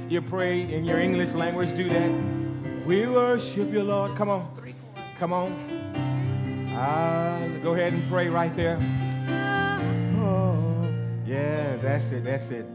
you pray in your English language, do that. We worship you, Lord. Come on. Come on. Go ahead and pray right there. Oh, yeah, that's it. That's it.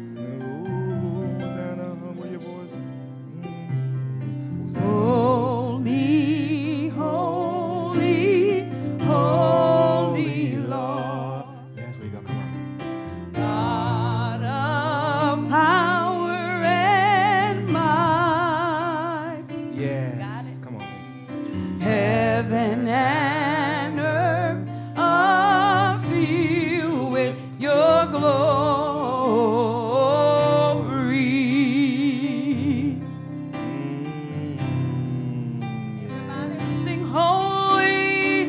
Holy, holy, holy Lord. Yes, we go. Come on. God of power and might. Yes. Got it. Come on. Heaven and earth are filled with your glory. Everybody sing holy,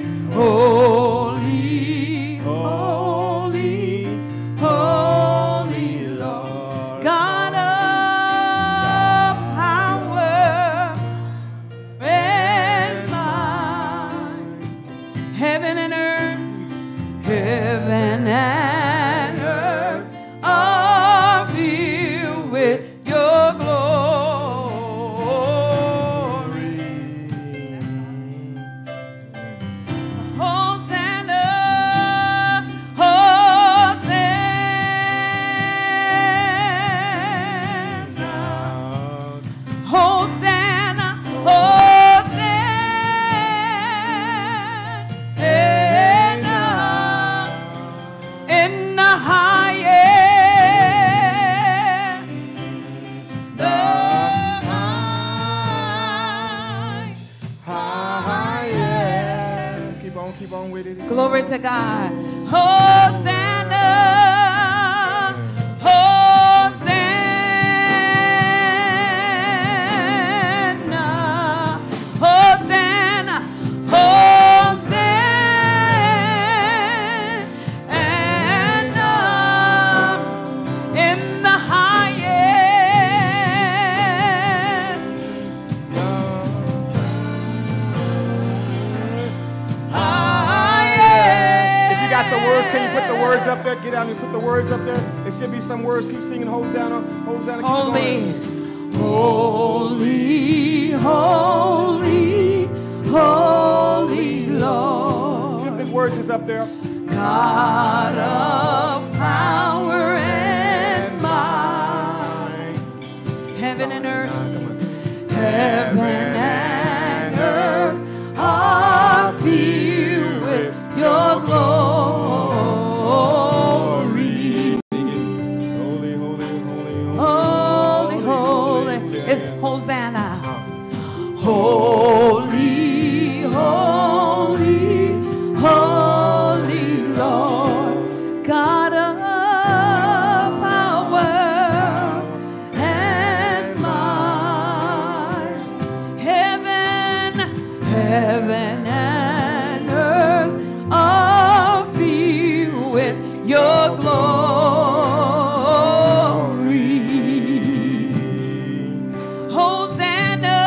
holy, holy, holy Lord. God of power and might. Heaven and earth, heaven and earth are filled with your glory. Hosanna, Hosanna, Hosanna, Hosanna in the highest, the highest. Keep on with it. Glory to God. Hosanna, Hosanna, Hosanna, Hosanna in the highest. If you got the words, can you put the words up there? Get out and put the words up there. There should be some words. Keep singing Hosanna, Hosanna. Keep Holy, going. holy, holy, holy Lord. See if the words is up there. God of power and might. Heaven and earth, heaven and earth are filled with your glory. Holy, holy, holy, Holy, holy, it's Hosanna. Holy, holy, holy Lord, God of power and might. Heaven, heaven and earth are filled with your glory. Hosanna,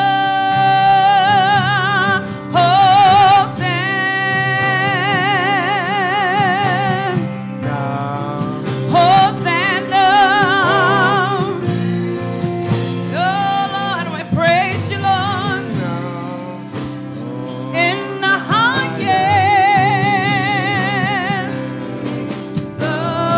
Hosanna, Hosanna. Oh Lord, we praise you, Lord, in the highest, the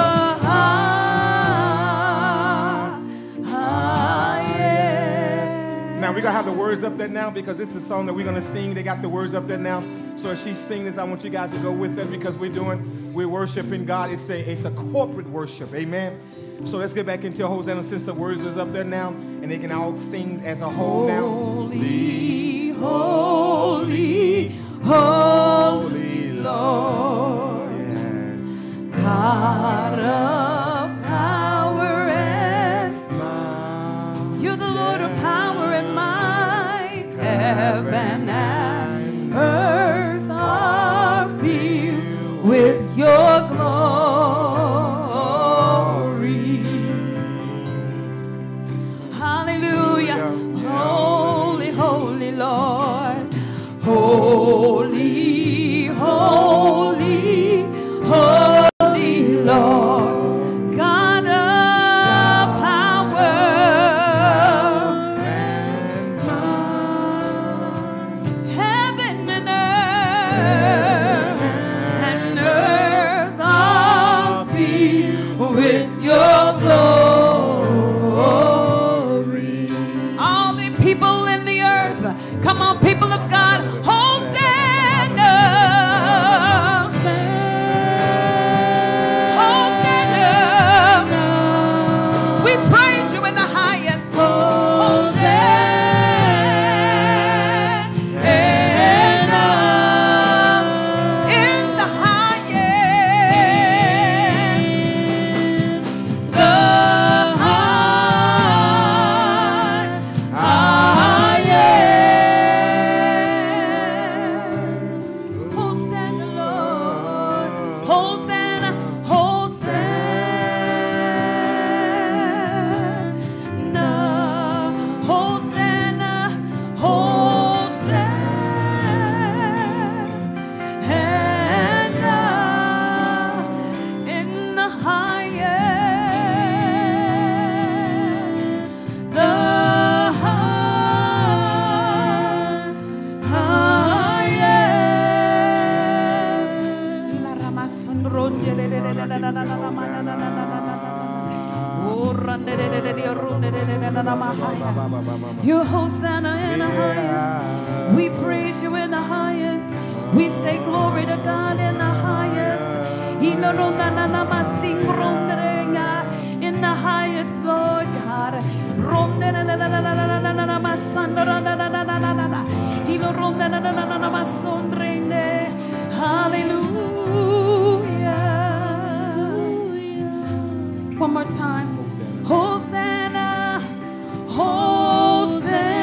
highest. Now we're going to have the words up there now because this is a song that we're going to sing. They got the words up there now. So as she sings this, I want you guys to go with it because we're worshiping God. It's a corporate worship. Amen. So let's get back into Hosanna since the words is up there now and they can all sing as a whole now. Holy, holy, holy Lord, Yeah. God of power and My you're the Lord of power and might. Heaven and earth are filled with your glory. Hallelujah. Holy, holy Lord. Holy, holy, holy Lord. God of power You're Hosanna in the highest. We praise you in the highest. We say glory to God in the highest. In the highest, Lord God. Hallelujah. One more time. Hosanna, Hosanna.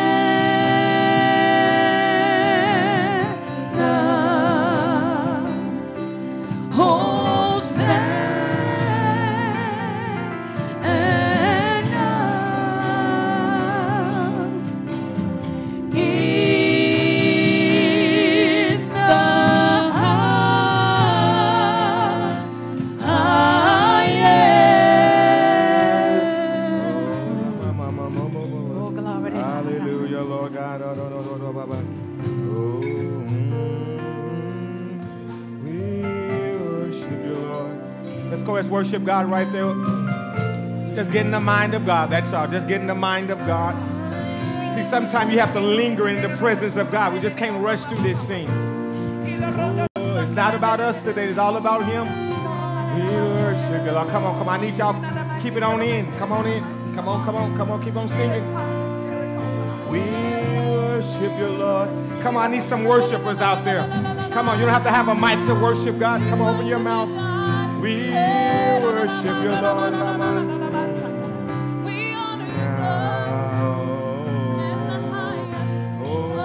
Worship God right there. Just get in the mind of God. That's all. Just get in the mind of God. See, sometimes you have to linger in the presence of God. We just can't rush through this thing. It's not about us today. It's all about Him. We worship you, Lord. Come on, come on. I need y'all. Keep it on in. Come on in. Come on, come on, come on. Keep on singing. We worship you, Lord. Come on, I need some worshipers out there. Come on, you don't have to have a mic to worship God. Come on, open your mouth. We worship you, Lord. Come on. We honor you, Lord, in the highest.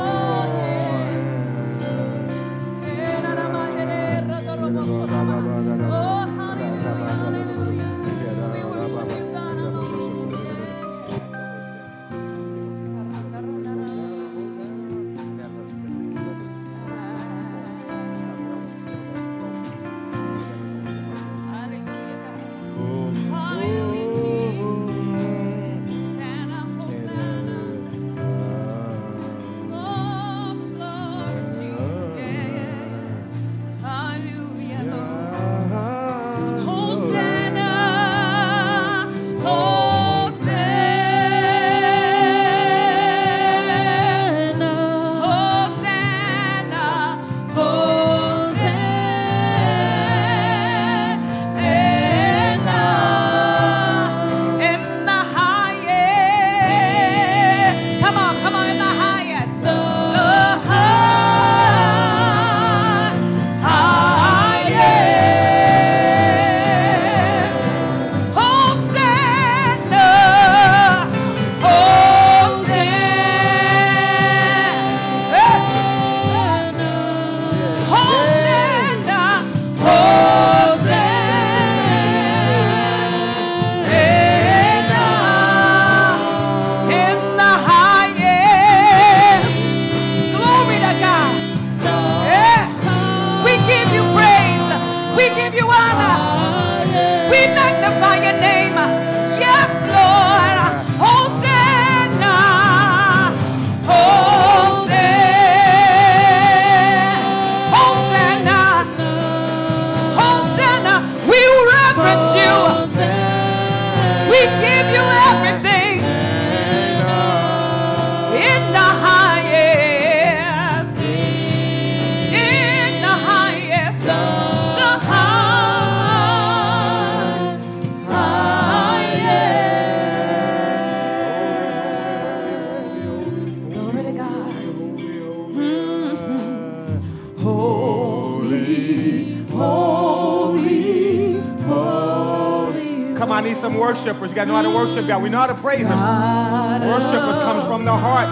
I need some worshipers. You got to know how to worship God. We know how to praise Him. Worshipers comes from the heart.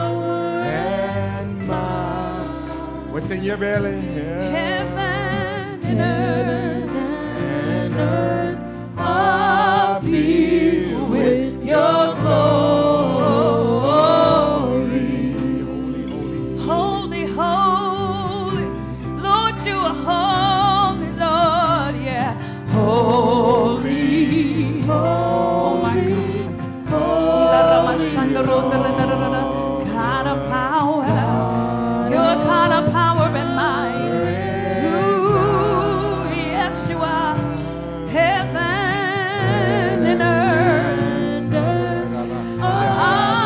And what's in your belly? Heaven and earth are filled with your glory. Holy, holy, Lord, you are holy, Lord, yeah. Holy. Oh my God. God of power. You're God of power and might. Ooh, yes, you are. Heaven and earth.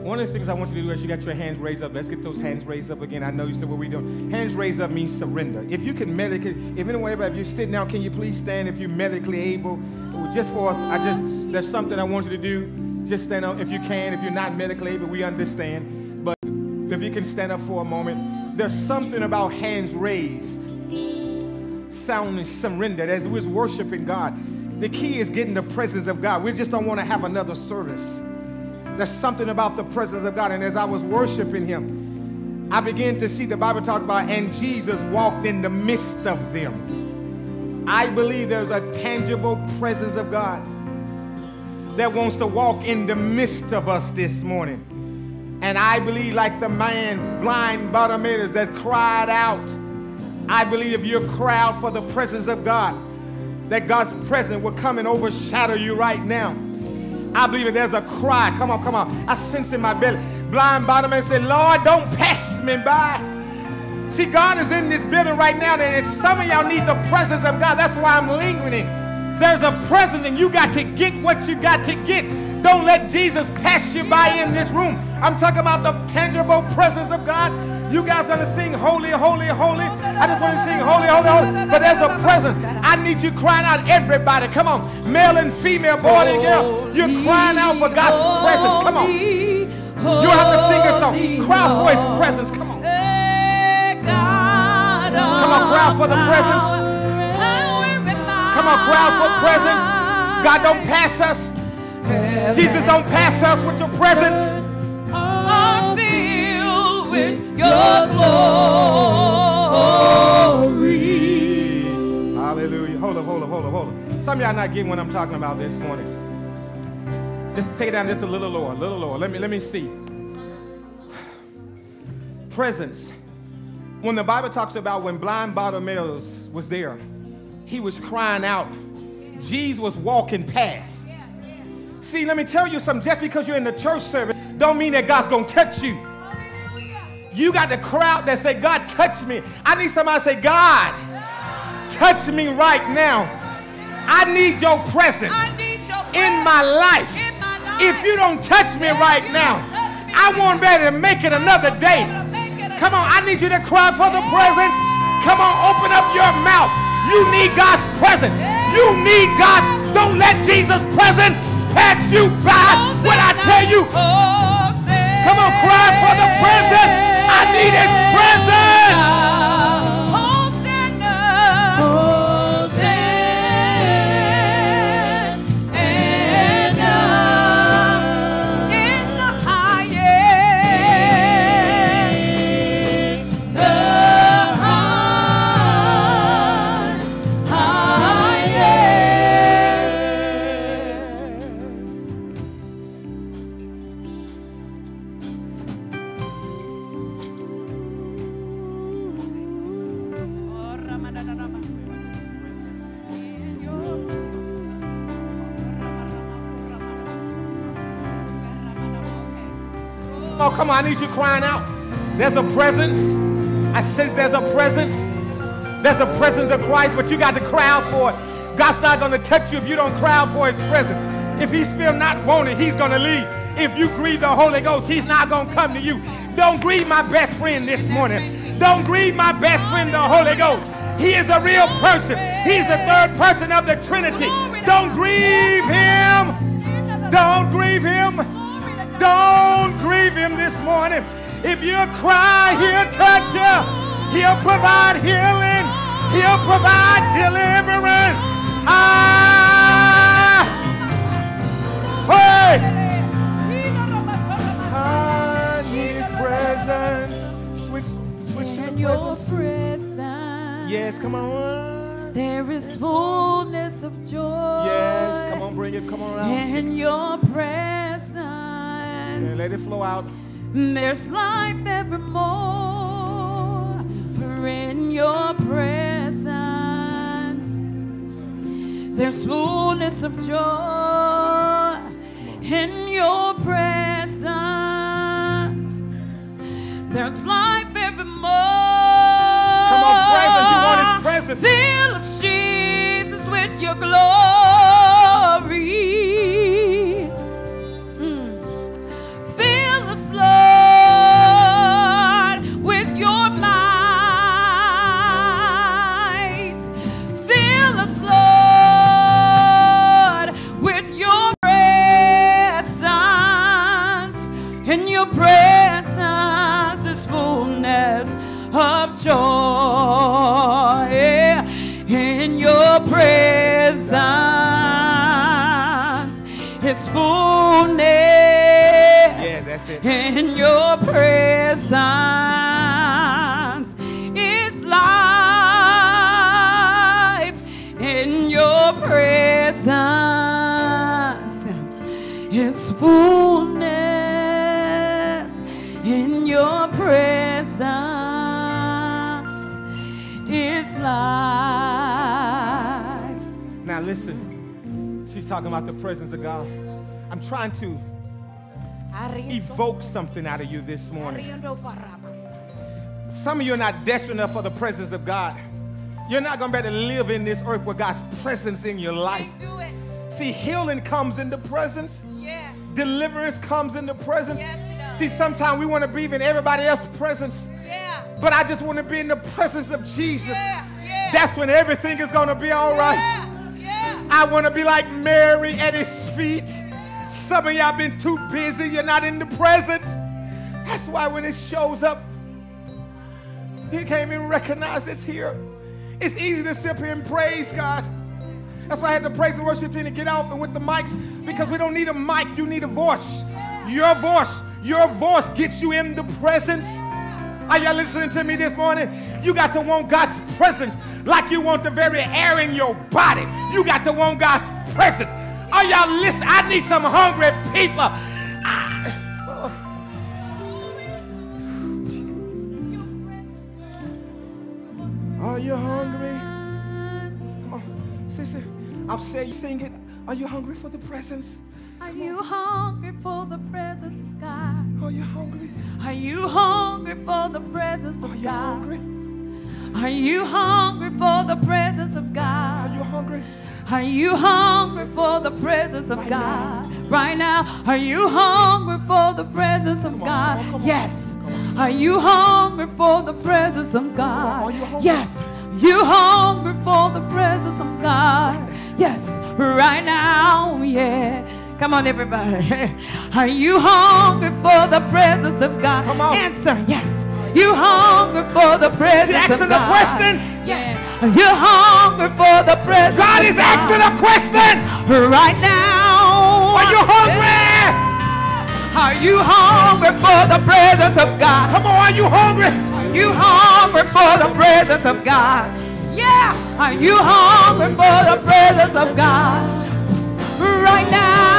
One of the things I want you to do is you got your hands raised up. Let's get those hands raised up again. I know you said, what are we doing? Hands raised up means surrender. If you can medically, if anyone, if you're sitting down, can you please stand if you're medically able? Just for us, there's something I want you to do. Just stand up if you can. If you're not medically able, we understand. But if you can stand up for a moment, there's something about hands raised, sounding surrendered as we're worshiping God. The key is getting the presence of God. We just don't want to have another service. There's something about the presence of God. And as I was worshiping him, I began to see the Bible talks about, and Jesus walked in the midst of them. I believe there's a tangible presence of God that wants to walk in the midst of us this morning. And I believe, like the man, blind Bartimaeus, that cried out, I believe if you cry out for the presence of God, that God's presence will come and overshadow you right now. I believe if there's a cry, come on, come on. I sense in my belly. Blind Bartimaeus said, Lord, don't pass me by. See, God is in this building right now, and some of y'all need the presence of God. That's why I'm lingering. There's a presence, and you got to get what you got to get. Don't let Jesus pass you by in this room. I'm talking about the tangible presence of God. You guys gonna sing holy, holy, holy. I just want to sing holy, holy, holy. But there's a presence. I need you crying out, everybody. Come on, male and female, boy and girl. You're crying out for God's presence. Come on. You have to sing a song. Cry out for His presence. Come on. Come on, cry out for the presence. Come on, cry out for presence. God don't pass us. Jesus don't pass us with your presence. Your glory. Hallelujah. Hold up. Some of y'all not getting what I'm talking about this morning. Just take it down just a little lower, Let me see. Presence. When the Bible talks about when blind Bartimaeus was there, he was crying out. Jesus was walking past. See, let me tell you something. Just because you're in the church service don't mean that God's going to touch you. You got the crowd that say, God, touch me. I need somebody to say, God, touch me right now. I need your presence in my life. If you don't touch me right now, I won't be able to make it another day. Come on, I need you to cry for the presence. Come on, open up your mouth. You need God's presence. You need God. Don't let Jesus' presence pass you by. What I tell you, come on, cry for the presence. I need His presence. Oh, come on, I need you crying out. There's a presence. I sense there's a presence. There's a presence of Christ, but you got to cry out for it. God's not going to touch you if you don't cry out for His presence. If He's still not wanted, He's going to leave. If you grieve the Holy Ghost, He's not going to come to you. Don't grieve my best friend this morning. Don't grieve my best friend, the Holy Ghost. He is a real person. He's the third person of the Trinity. Don't grieve Him. Don't grieve Him. Don't grieve Him this morning. If you cry, He'll touch you. He'll provide healing. He'll provide deliverance. Hey! I need His presence. Switch to the presence. Yes, come on. There is fullness of joy. Yes, come on, bring it. Come on out. In your presence. Yeah, let it flow out. There's life evermore. For in your presence, there's fullness of joy. In your presence, there's life evermore. Come on, presence. You want His presence. Fill us, Jesus, with your glory. Fill us, In your presence is fullness of joy. In your presence is fullness. Yeah, that's it. In your presence is life. In your presence is fullness. In your presence is life. Now listen, she's talking about the presence of God. I'm trying to evoke something out of you this morning. Some of you are not desperate enough for the presence of God. You're not going to be able to live in this earth with God's presence in your life. See, healing comes in the presence. Yes. Deliverance comes in the presence. Yes, it does. See, sometimes we want to be in everybody else's presence. Yeah. But I just want to be in the presence of Jesus. Yeah. Yeah. That's when everything is going to be all right. Yeah. Yeah. I want to be like Mary at his feet. Some of y'all been too busy. You're not in the presence. That's why when it shows up, you can't even recognize it's here. It's easy to sit here and praise God. That's why I had the praise and worship team to get off and with the mics, because we don't need a mic. You need a voice. Your voice gets you in the presence. Are y'all listening to me this morning? You got to want God's presence like you want the very air in your body. You got to want God's presence. Are y'all listening? I need some hungry people. Are you hungry? Come on, sister. I'll say, sing it. Are you hungry for the presence? Are you hungry for the presence of God? Are you hungry? Are you hungry for the presence of Are you God? hungry? Are you hungry for the presence of Are God? you hungry? Are you hungry for the presence of God? Right now, are you hungry for the presence of God? Yes. Are you hungry for the presence of God? Yes. You hungry for the presence of God? Yes. Right now, yeah. Come on, everybody. Are you hungry for the presence of God? Come on. Answer, yes. You hungry for the presence She's asking of God? the question. Yes. Are you hungry for the presence God of is asking a question. right now? Are you hungry? Are you hungry for the presence of God? Come on, are you hungry? Are you hungry for the presence of God? Yeah. Are you hungry for the presence of God? Right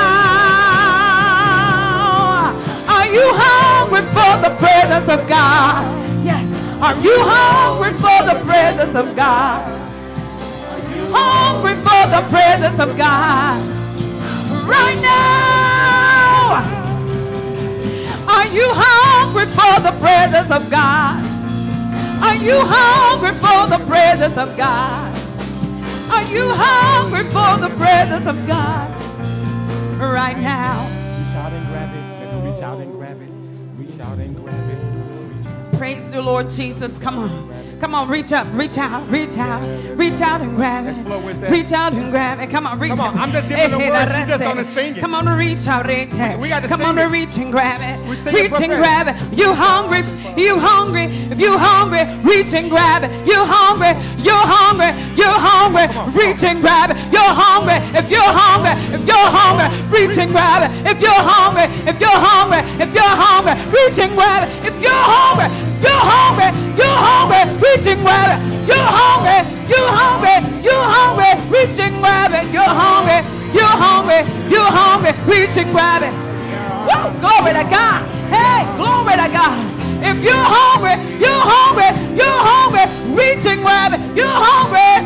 now. Are you hungry for the presence of God? Yes. Are you hungry for the presence of God? Hungry for the presence of God? Right now. Are you hungry for the presence of God? Are you hungry for the presence of God? Are you hungry for the presence of God? Right now. Reach out and grab it. Reach out and grab it. Reach out and grab it. Praise the Lord Jesus. Come on. Come on, reach up, reach out, reach out, reach out and grab it. Let's flow with that. Reach out and grab it. Come on, reach Come on, out. I'm just giving the words. She's just gonna sing it. Come on, reach out, reach out. We got to Come sing on, it. reach and grab it. We sing Reach it and prophetic. grab it. You hungry? You hungry? If you hungry, reach and grab it. You hungry? You're hungry? You're hungry? Reach and grab it. You're hungry? If you're hungry, if you're hungry, reach and grab it. If you're hungry, if you're hungry, if you're hungry, reach and grab it. If you're hungry, you're hungry, you're hungry, reach and grab it. You're hungry, you're hungry, you're hungry, reach and grab it. You're hungry, you're hungry, you're hungry, reach and grab it. Woo, glory to God. Hey, glory to God. If you're hungry, you're hungry, you're hungry, reach and grab it. You're hungry,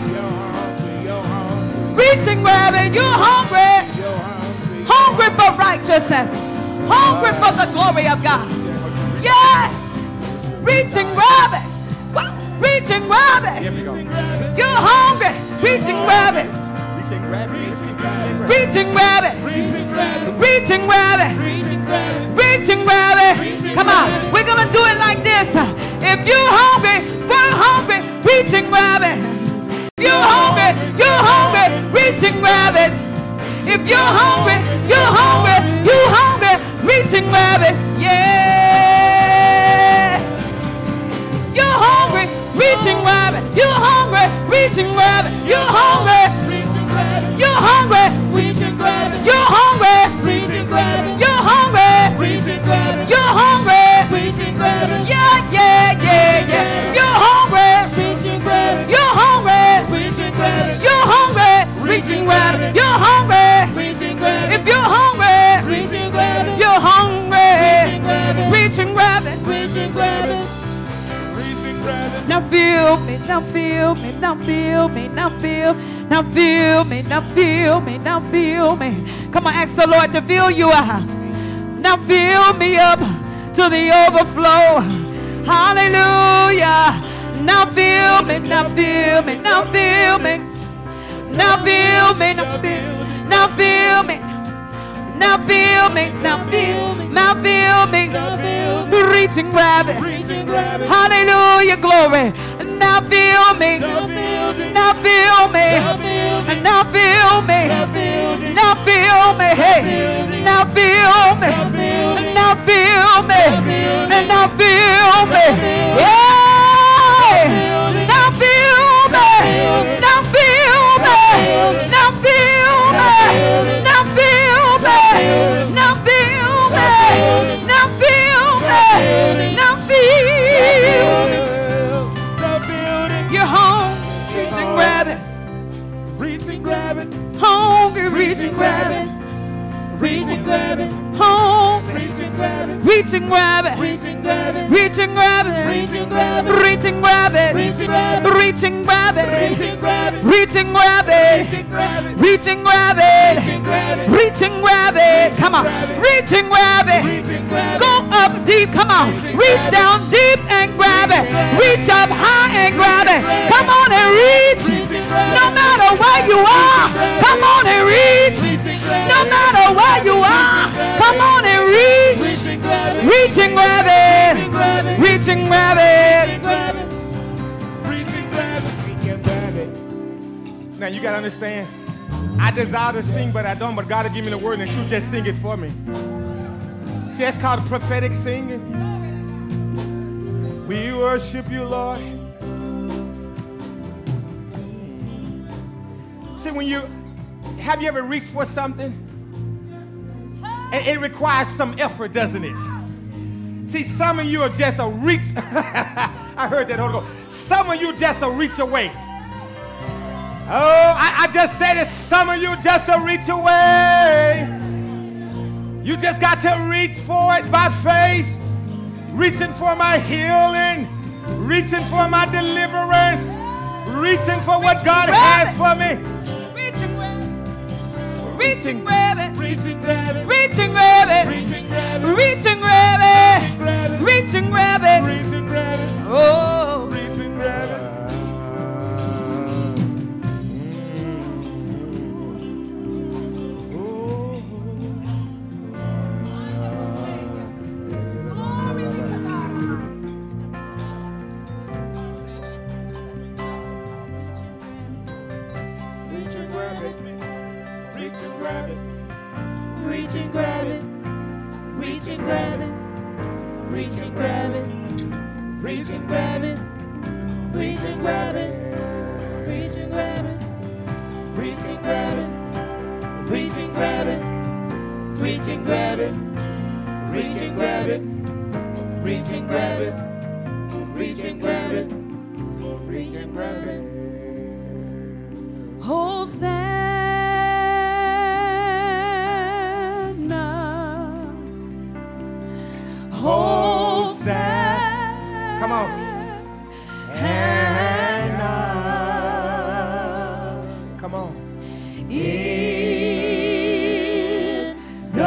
reach and grab it. You're hungry, hungry for righteousness, hungry for the glory of God. Yeah. Reach and grab it. Reach and grab it. You're hungry. Reach and grab it. Reach and grab it. Reach and grab it. Reach and grab it. Come on. We're going to do it like this. If you're hungry, reach and grab it. If you're hungry, reach and grab it. If you're hungry, reach and grab it. Yeah. You're hungry, reach and grab it. You're hungry, reach and grab it. You're hungry, you're hungry, reach and grab it. You're hungry, reach and grab it. You're hungry, reach and grab it. You're hungry, reach and grab it. Yeah, yeah, yeah, yeah. You're hungry, reach and grab it. You're hungry, reach and grab it. You're hungry, reach and grab it. You're hungry, reach and grab it. If you're hungry, reach and grab it. You're hungry, reach and grab it. Reach and grab it. Now feel me, now feel me, now feel me, now feel, now feel me, now feel me, now feel me. Come on, ask the Lord to fill you up. Now fill me up to the overflow. Hallelujah. Now feel me, now feel me, now feel me. Now feel me, now feel, now feel me. Now feel me, now feel me, now feel me. Reach and grab it. Hallelujah, glory. Now feel me, now feel me, now feel me, now feel me, hey. Now feel me, now feel me, now feel me, yeah. Now feel me, now feel me, now feel me, now feel me, now feel me, now feel me, now feel. You're home, reach and grab it. Reach and grab it. Home, reach and grab it. Reach and grab it. Home, reach and grab it. Reach and grab it. Reach and grab it. Reach and grab it. Reach and grab it. Reach and grab it. Reach and grab it. Reach and grab it. Reach and grab it. Reach and grab it. Come on. Reach and grab it. Go up deep. Come on. Reach down deep and grab it. Reach up high and grab it. Come on and reach. No matter where you are. Come on and reach. No matter where you are. Come on and reach. Reach and grab it. Reach and grab it. Now you gotta understand, I desire to sing, but I don't. But God will give me the word, and she'll just sing it for me. See, that's called prophetic singing. We worship you, Lord. See, have you ever reached for something? And it requires some effort, doesn't it? See, some of you are just a reach. I heard that, Holy Ghost. Some of you just a reach away. Oh, I just said it. Some of you just a reach away. You just got to reach for it by faith. Reaching for my healing. Reaching for my deliverance. Reaching for what God has for me. Reach and grab it. Reach and grab it. Reach and grab it. Reach and grab it. Reach and grab it. Oh. Reach and grab it. Reach and grab it. Reach and grab it. Reach and grab it. Reach and grab it. Reach and grab it. Reach and grab it. Reach and grab it. Reach and grab it. Reach and grab it. Reach and grab it. Reach and grab it. Reach and grab it. Reach and grab it. Hosanna. Hosanna. Come on. Hannah. Come on. In the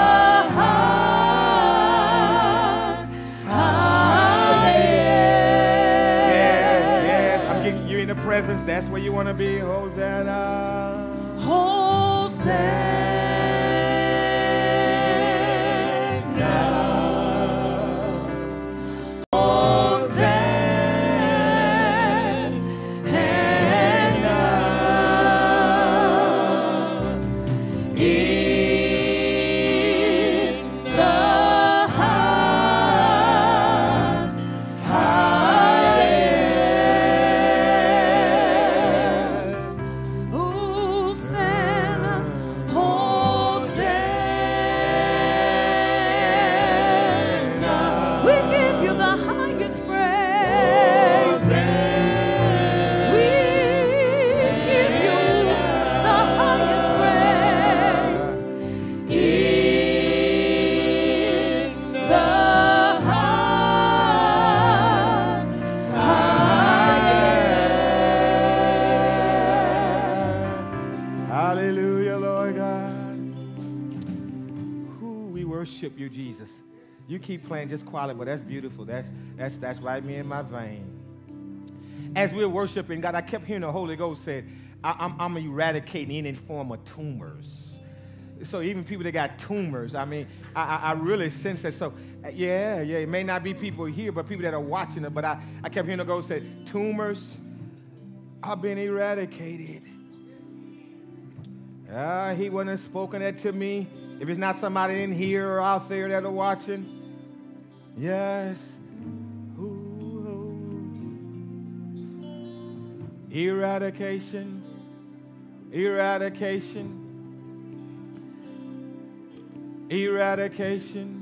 heart. Yes, I'm getting you in the presence. That's where you want to be. Hosanna. Hosanna. In the heart. worship you, Jesus. You keep playing just quiet, but that's beautiful. That's right me in my vein. As we're worshiping God, I kept hearing the Holy Ghost said, I'm eradicating any form of tumors. So even people that got tumors, I mean, I really sense that. So, yeah, it may not be people here, but people that are watching it. But I kept hearing the Ghost say, tumors are being eradicated. He wouldn't have spoken that to me if it's not somebody in here or out there that are watching. Yes. Eradication. Eradication. Eradication.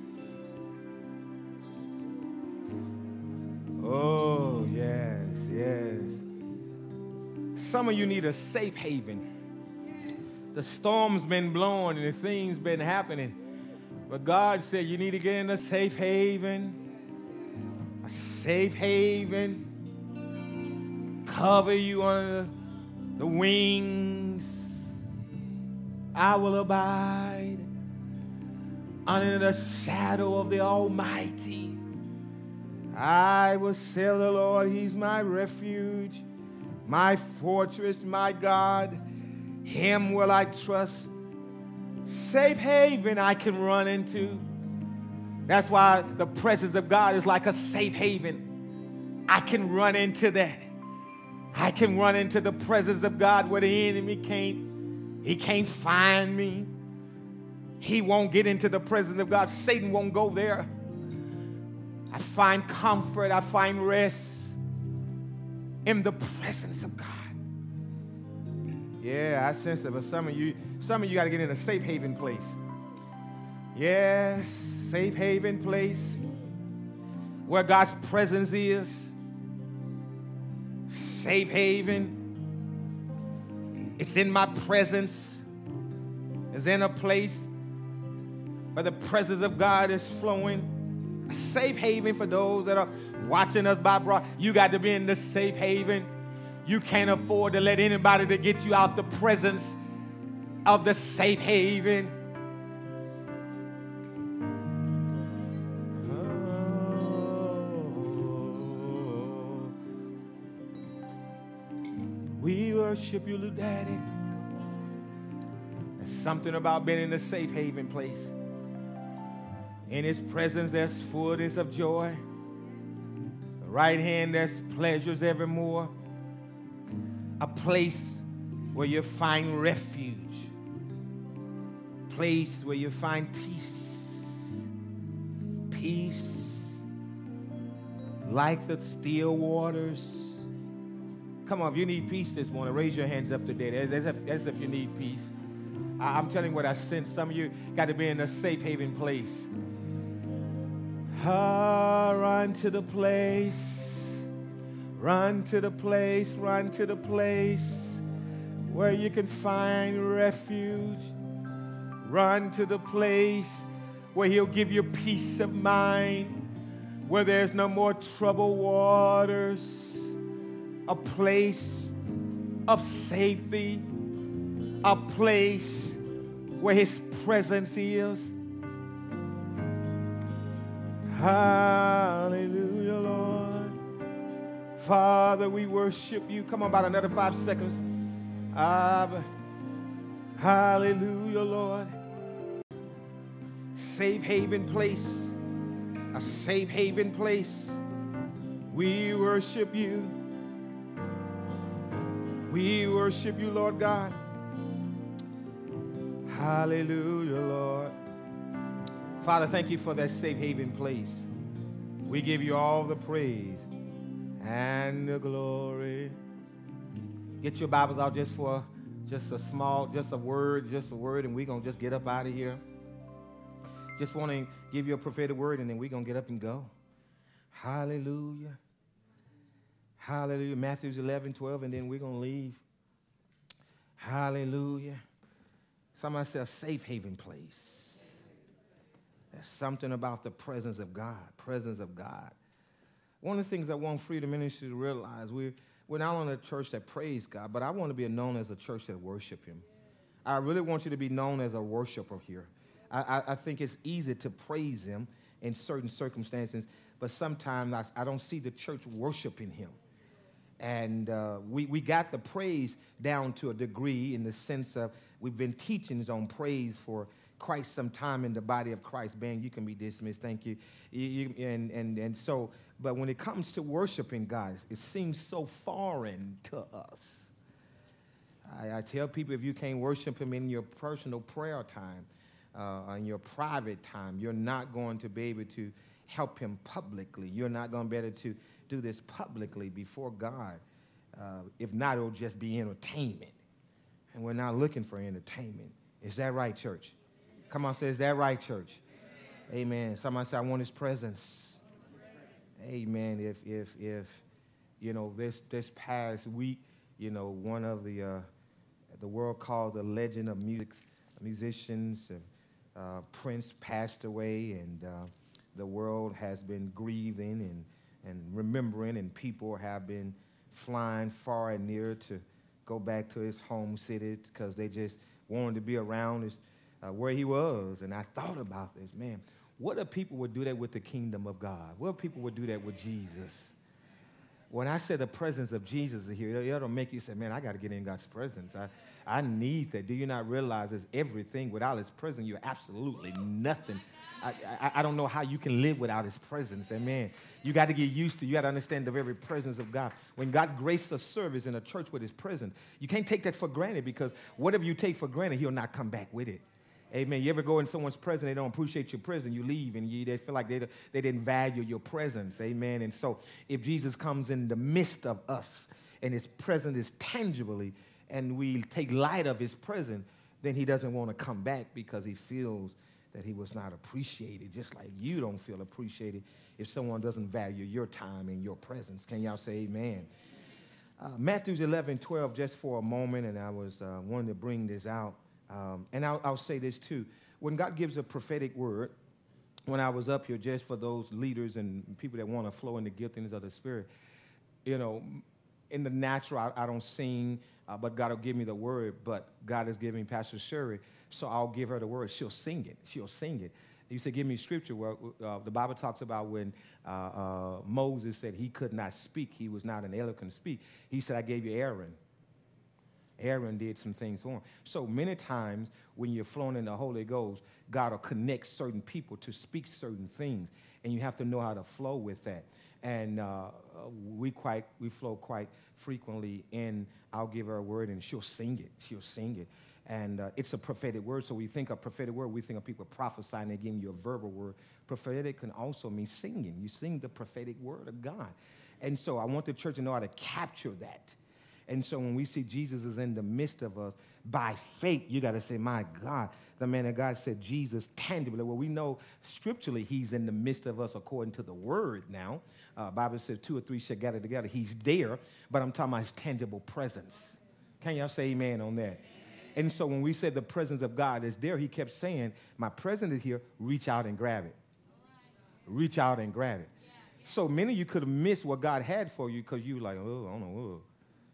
Oh, yes, yes. Some of you need a safe haven. The storm's been blowing and the things been happening. But God said you need to get in a safe haven. A safe haven. Cover you under the wings. I will abide under the shadow of the Almighty. I will say of the Lord, He's my refuge, my fortress, my God. Him will I trust. Safe haven I can run into. That's why the presence of God is like a safe haven. I can run into that. I can run into the presence of God where the enemy can't find me. He won't get into the presence of God. Satan won't go there. I find comfort. I find rest in the presence of God. Yeah, I sense it. But some of you got to get in a safe haven place. Yes, safe haven place where God's presence is. Safe haven. It's in my presence. It's in a place where the presence of God is flowing. A safe haven for those that are watching us by broad. You got to be in the safe haven. You can't afford to let anybody to get you out the presence of the safe haven. We worship you, little Daddy. There's something about being in a safe haven place. In His presence, there's fullness of joy. The right hand, there's pleasures evermore. A place where you find refuge. A place where you find peace. Peace like the still waters. Come on, if you need peace this morning, raise your hands up today. As if you need peace. I'm telling you what I sense. Some of you got to be in a safe haven place. Run to the place. Run to the place. Run to the place where you can find refuge. Run to the place where He'll give you peace of mind, where there's no more troubled waters. A place of safety, a place where His presence is. Hallelujah, Lord. Father, we worship you. Come on, about another 5 seconds. Hallelujah, Lord. Safe haven place, a safe haven place. We worship you. We worship you, Lord God. Hallelujah, Lord. Father, thank you for that safe haven place. We give you all the praise and the glory. Get your Bibles out just for a word, and we're going to just get up out of here. Just want to give you a prophetic word, and then we're going to get up and go. Hallelujah. Hallelujah. Matthew 11:12, and then we're going to leave. Hallelujah. Somebody say a safe haven place. There's something about the presence of God. Presence of God. One of the things I want Freedom Ministry to realize, we're not only a church that praise God, but I want to be known as a church that worship Him. I really want you to be known as a worshiper here. I think it's easy to praise him in certain circumstances, but sometimes I don't see the church worshiping him. And we got the praise down to a degree in the sense of we've been teachings on praise for quite some time in the body of Christ. Ben, you can be dismissed. Thank you. So, but when it comes to worshiping God, it seems so foreign to us. I tell people, if you can't worship him in your personal prayer time, in your private time, you're not going to be able to help him publicly. You're not going to be able to do this publicly before God. If not, it'll just be entertainment. And we're not looking for entertainment. Is that right, church? Come on, say, is that right, church? Amen. Somebody say, I want his presence. Amen. If you know, this past week, you know, one of the world called the legend of musicians, Prince passed away, and the world has been grieving and remembering, and people have been flying far and near to go back to his home city because they just wanted to be around where he was. And I thought about this, man, what if people would do that with the kingdom of God? What if people would do that with Jesus? When I say the presence of Jesus is here, it'll make you say, man, I got to get in God's presence. I need that. Do you not realize there's everything? Without his presence, you're absolutely nothing. I don't know how you can live without his presence. Amen. You got to get used to, you got to understand the very presence of God. When God graced a service in a church with his presence, you can't take that for granted, because whatever you take for granted, he'll not come back with it. Amen. You ever go in someone's presence, they don't appreciate your presence, you leave, and they feel like they didn't value your presence. Amen. And so if Jesus comes in the midst of us and his presence is tangibly, and we take light of his presence, then he doesn't want to come back because he feels that he was not appreciated, just like you don't feel appreciated if someone doesn't value your time and your presence. Can y'all say amen? Matthew 11:12, just for a moment, and I was wanting to bring this out. And I'll say this too. When God gives a prophetic word, when I was up here, just for those leaders and people that want to flow in the giftings of the Spirit, you know, in the natural, I don't sing, but God will give me the word. But God is giving Pastor Sherry, so I'll give her the word. She'll sing it. She'll sing it. You said, give me scripture. Well, the Bible talks about when Moses said he could not speak. He was not an eloquent speak. He said, I gave you Aaron. Aaron did some things for him. So many times when you're flowing in the Holy Ghost, God will connect certain people to speak certain things, and you have to know how to flow with that. And we flow quite frequently in, I'll give her a word, and she'll sing it. She'll sing it. And it's a prophetic word. So we think of prophetic word, we think of people prophesying and giving you a verbal word. Prophetic can also mean singing. You sing the prophetic word of God. And so I want the church to know how to capture that. And so when we see Jesus is in the midst of us, by faith, you got to say, my God, the man of God said Jesus tangibly. Well, we know scripturally he's in the midst of us according to the word now. Bible says 2 or 3 shall gather together. He's there, but I'm talking about his tangible presence. Can y'all say amen on that? And so when we said the presence of God is there, he kept saying, my presence is here, reach out and grab it. Reach out and grab it. So many of you could have missed what God had for you because you were like, oh, I don't know. Oh.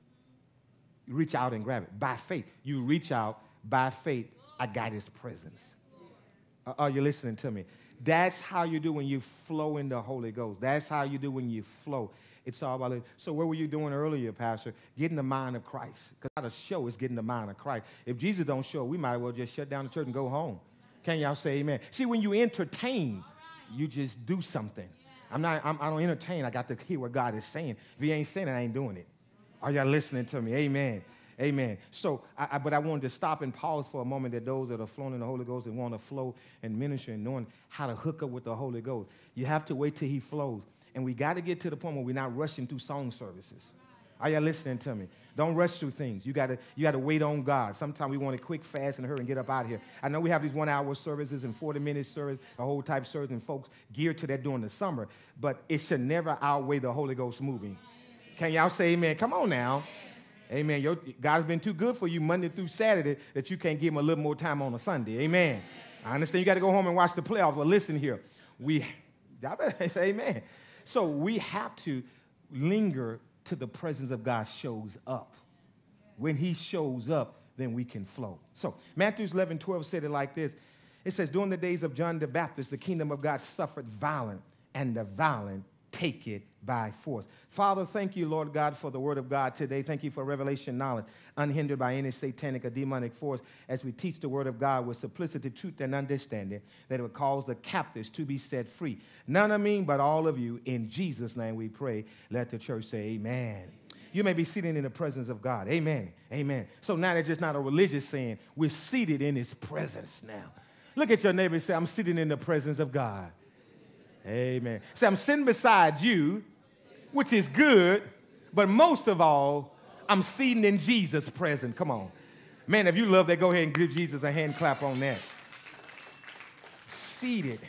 Reach out and grab it. By faith. You reach out by faith. I got his presence. Are you listening to me? That's how you do when you flow in the Holy Ghost. That's how you do when you flow. It's all about it. So what were you doing earlier, Pastor? Getting the mind of Christ. Because the show is getting the mind of Christ. If Jesus don't show, we might as well just shut down the church and go home. Can y'all say amen? See, when you entertain, you just do something. I don't entertain. I got to hear what God is saying. If he ain't saying it, I ain't doing it. Are y'all listening to me? Amen. Amen. So, but I wanted to stop and pause for a moment, that those that are flowing in the Holy Ghost and want to flow in ministry and knowing how to hook up with the Holy Ghost, you have to wait till he flows. And we got to get to the point where we're not rushing through song services. Are y'all listening to me? Don't rush through things. You got to wait on God. Sometimes we want to quick, fast, and hurry and get up out of here. I know we have these 1-hour services and 40-minute service, a whole type service, and folks geared to that during the summer. But it should never outweigh the Holy Ghost moving. Can y'all say amen? Come on now. Amen. God's been too good for you Monday through Saturday that you can't give him a little more time on a Sunday. Amen. I understand you got to go home and watch the playoffs, but listen here. Y'all better say amen. So we have to linger till the presence of God shows up. When he shows up, then we can flow. So Matthew 11:12 said it like this. It says, during the days of John the Baptist, the kingdom of God suffered violence, and the violent take it by force. Father, thank you, Lord God, for the word of God today. Thank you for revelation knowledge, unhindered by any satanic or demonic force, as we teach the word of God with simplicity, truth, and understanding, that it would cause the captives to be set free. None of me, but all of you. In Jesus' name we pray. Let the church say amen. You may be seated in the presence of God. Amen. Amen. So now it's just not a religious saying. We're seated in his presence now. Look at your neighbor and say, I'm sitting in the presence of God. Amen. Say, I'm sitting beside you, which is good, but most of all, I'm seated in Jesus' presence. Come on. Man, if you love that, go ahead and give Jesus a hand clap on that. Seated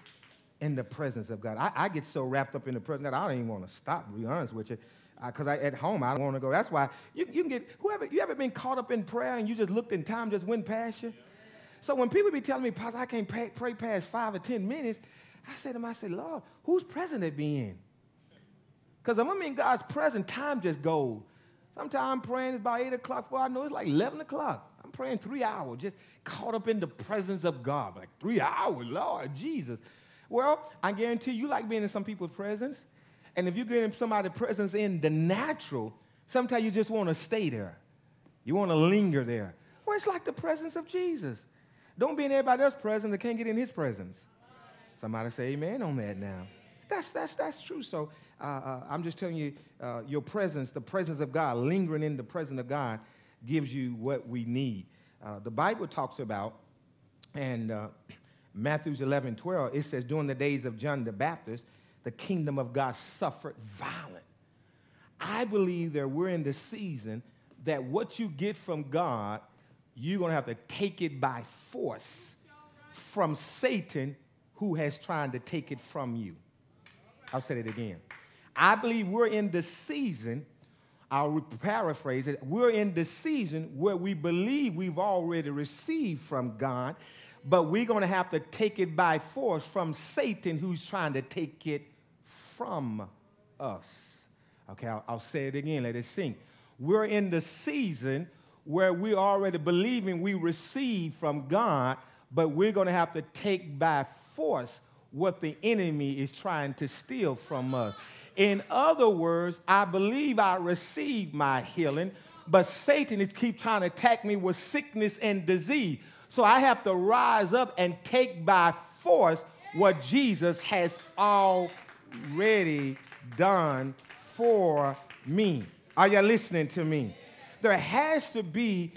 in the presence of God. I get so wrapped up in the presence of God, I don't even want to stop, to be honest with you. Because at home, I don't want to go. That's why you can get, you ever been caught up in prayer and you just looked and time just went past you? So when people be telling me, Pastor, I can't pray past 5 or 10 minutes, I say to them, Lord, whose presence they be in? Because if I'm in God's presence, time just goes. Sometimes I'm praying, it's about 8 o'clock, before I know it's like 11 o'clock. I'm praying 3 hours, just caught up in the presence of God. Like 3 hours, Lord Jesus. Well, I guarantee you like being in some people's presence. And if you get in somebody's presence in the natural, sometimes you just want to stay there. You want to linger there. Well, it's like the presence of Jesus. Don't be in everybody else's presence that can't get in his presence. Somebody say amen on that now. That's true. So I'm just telling you, your presence, the presence of God, lingering in the presence of God, gives you what we need. The Bible talks about, and Matthew 11:12, it says, during the days of John the Baptist, the kingdom of God suffered violence. I believe that we're in the season that what you get from God, you're going to have to take it by force from Satan, who has tried to take it from you. I'll say it again. I believe we're in the season, I'll paraphrase it, we're in the season where we believe we've already received from God, but we're going to have to take it by force from Satan, who's trying to take it from us. Okay, I'll say it again. Let it sink. We're in the season where we already believing we receive from God, but we're going to have to take by force what the enemy is trying to steal from us. In other words, I believe I received my healing, but Satan is keep trying to attack me with sickness and disease. So I have to rise up and take by force what Jesus has already done for me. Are you listening to me? There has to be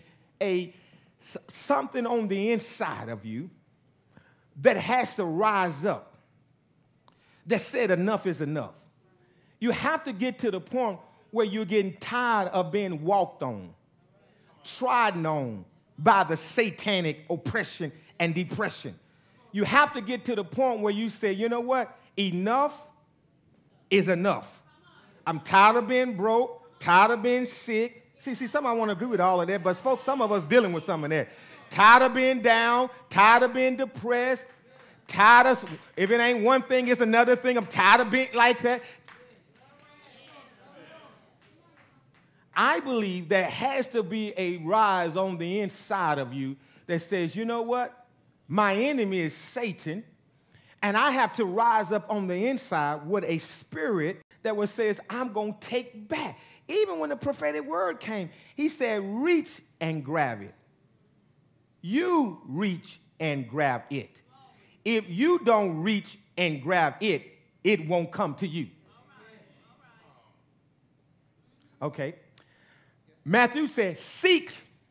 something on the inside of you that has to rise up, that said enough is enough. You have to get to the point where you're getting tired of being walked on, trodden on by the satanic oppression and depression. You have to get to the point where you say, you know what? Enough is enough. I'm tired of being broke, tired of being sick. See, some of I want to agree with all of that, but folks, some of us dealing with some of that. Tired of being down, tired of being depressed, tired of, if it ain't one thing, it's another thing. I'm tired of being like that. I believe there has to be a rise on the inside of you that says, you know what? My enemy is Satan, and I have to rise up on the inside with a spirit that says, I'm going to take back. Even when the prophetic word came, he said, reach and grab it. You reach and grab it. If you don't reach and grab it, it won't come to you. Okay. Matthew said, seek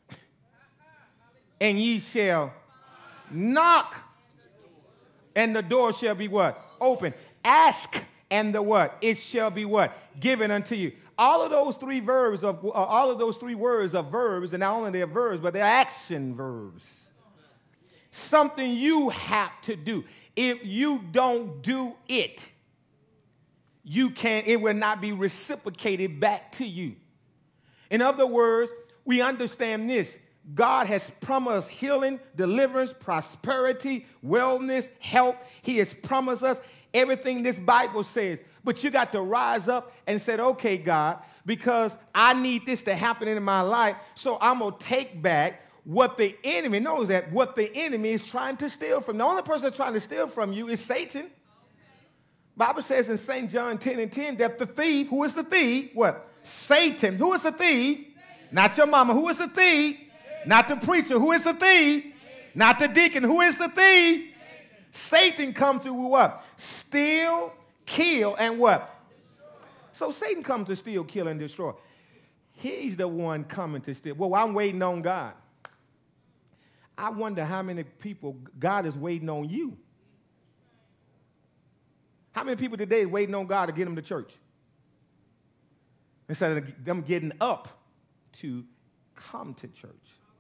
and ye shall knock, and the door shall be what? Open. Ask, and the what? It shall be what? Given unto you. All of those three words are verbs, and not only they're verbs, but they're action verbs. Something you have to do. If you don't do it, it will not be reciprocated back to you. In other words, we understand this. God has promised healing, deliverance, prosperity, wellness, health. He has promised us everything this Bible says. But you got to rise up and say, okay, God, because I need this to happen in my life, so I'm going to take back what the enemy knows that what the enemy is trying to steal from. The only person that's trying to steal from you is Satan. Bible says in St. John 10:10 that the thief, who is the thief? What? Satan. Who is the thief? Not your mama. Who is the thief? Not the preacher. Who is the thief? Not the deacon. Who is the thief? Satan comes to what? Steal, kill, and what? So Satan comes to steal, kill, and destroy. He's the one coming to steal. Well, I'm waiting on God. I wonder how many people God is waiting on you. How many people today is waiting on God to get them to church? Instead of them getting up to come to church.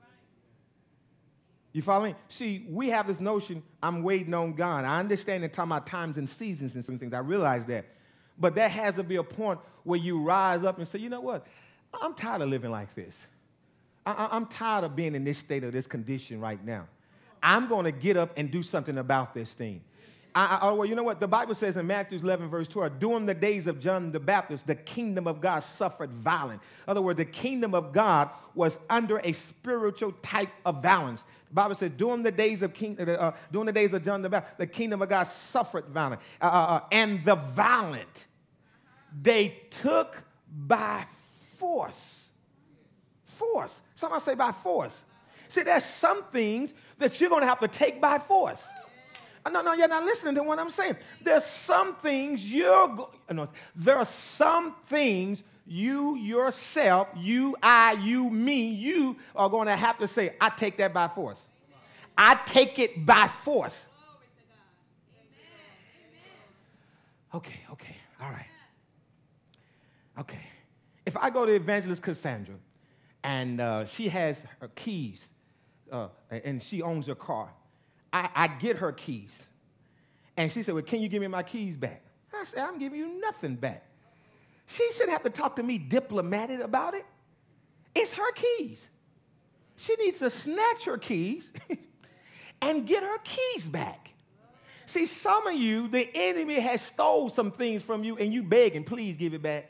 You follow me? See, we have this notion, I'm waiting on God. I understand that talking about times and seasons and some things. I realize that. But there has to be a point where you rise up and say, you know what? I'm tired of living like this. I'm tired of being in this state of this condition right now. I'm going to get up and do something about this thing. Well, you know what? The Bible says in Matthew 11, verse 12, during the days of John the Baptist, the kingdom of God suffered violence. In other words, the kingdom of God was under a spiritual type of violence. The Bible says during the days of John the Baptist, the kingdom of God suffered violence. And the violent, they took by force. Force. Somebody say by force. See, there's some things that you're going to have to take by force. No, you're not listening to what I'm saying. There's some things there are some things you yourself, you, I, you, me, you are going to have to say, I take that by force. I take it by force. Okay, all right. Okay. If I go to Evangelist Cassandra and she has her keys and she owns her car, I get her keys. And she said, well, can you give me my keys back? I said, I'm giving you nothing back. She shouldn't have to talk to me diplomatic about it. It's her keys. She needs to snatch her keys and get her keys back. See, some of you, the enemy has stole some things from you, and you begging, please give it back.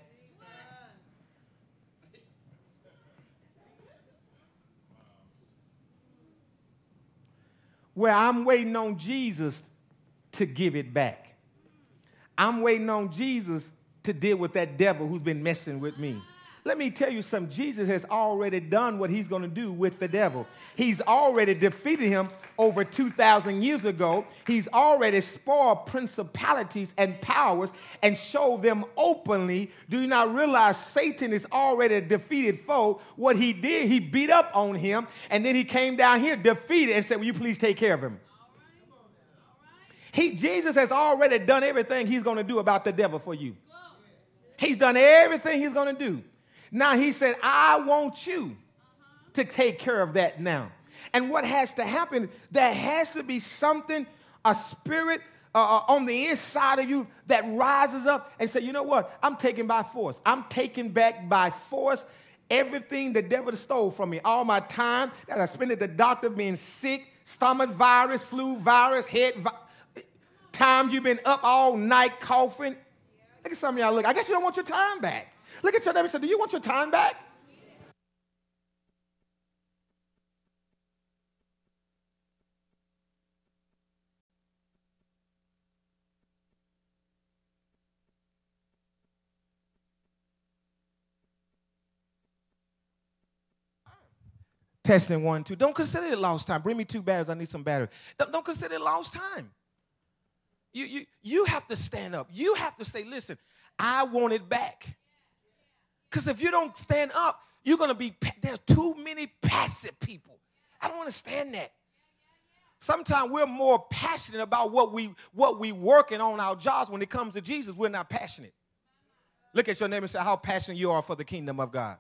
Where I'm waiting on Jesus to give it back. I'm waiting on Jesus to deal with that devil who's been messing with me. Let me tell you something. Jesus has already done what he's going to do with the devil. He's already defeated him over 2,000 years ago. He's already spoiled principalities and powers and showed them openly. Do you not realize Satan is already a defeated foe? What he did, he beat up on him, and then he came down here defeated and said, will you please take care of him? Jesus has already done everything he's going to do about the devil for you. He's done everything he's going to do. Now he said, I want you to take care of that now. And what has to happen, there has to be something, a spirit on the inside of you that rises up and say, you know what? I'm taking by force. I'm taking back by force everything the devil stole from me. All my time that I spent at the doctor being sick, stomach virus, flu virus, head virus. Times you've been up all night coughing. Look at some of y'all look. I guess you don't want your time back. Look at your neighbor and say, do you want your time back? Testing 1, 2. Don't consider it lost time. Bring me 2 batteries. I need some battery. Don't consider it lost time. You have to stand up. You have to say, listen, I want it back. Because if you don't stand up, you're going to be, there's too many passive people. I don't understand that. Sometimes we're more passionate about what we working on our jobs. When it comes to Jesus, we're not passionate. Look at your neighbor and say how passionate you are for the kingdom of God.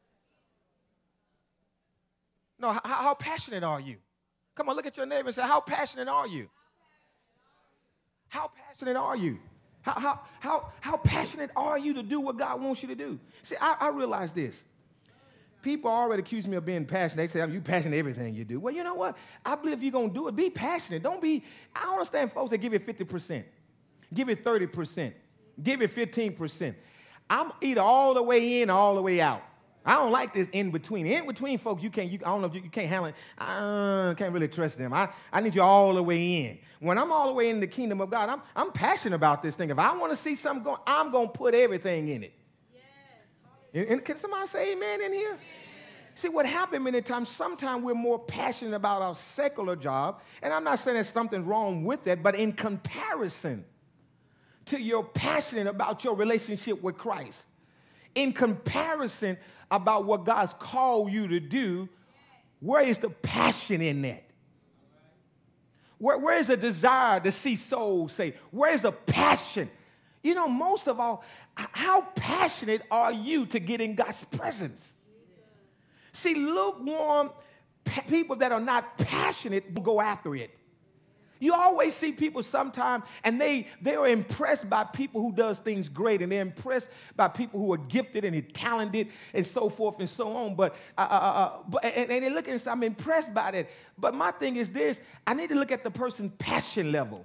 No, how passionate are you? Come on, look at your neighbor and say, how passionate are you? How passionate are you? How passionate are you to do what God wants you to do? See, I realize this. People already accuse me of being passionate. They say, you passionate everything you do. Well, you know what? I believe if you're going to do it, be passionate. Don't be, I understand folks that give it 50%. Give it 30%. Give it 15%. I'm either all the way in or all the way out. I don't like this in between. In between, folks, I don't know if you can't handle it. Can't really trust them. I need you all the way in. When I'm all the way in the kingdom of God, I'm passionate about this thing. If I want to see something going, I'm going to put everything in it. Yes. And can somebody say amen in here? Amen. See, what happened many times, sometimes we're more passionate about our secular job, and I'm not saying there's something wrong with that, but in comparison to your passionate about your relationship with Christ, in comparison about what God's called you to do, where is the passion in that? Where is the desire to see souls saved? Where is the passion? You know, most of all, how passionate are you to get in God's presence? See, lukewarm people that are not passionate will go after it. You always see people sometimes, and they are impressed by people who does things great, and they're impressed by people who are gifted and talented and so forth and so on. But they look and say, I'm impressed by that. But my thing is this, I need to look at the person's passion level.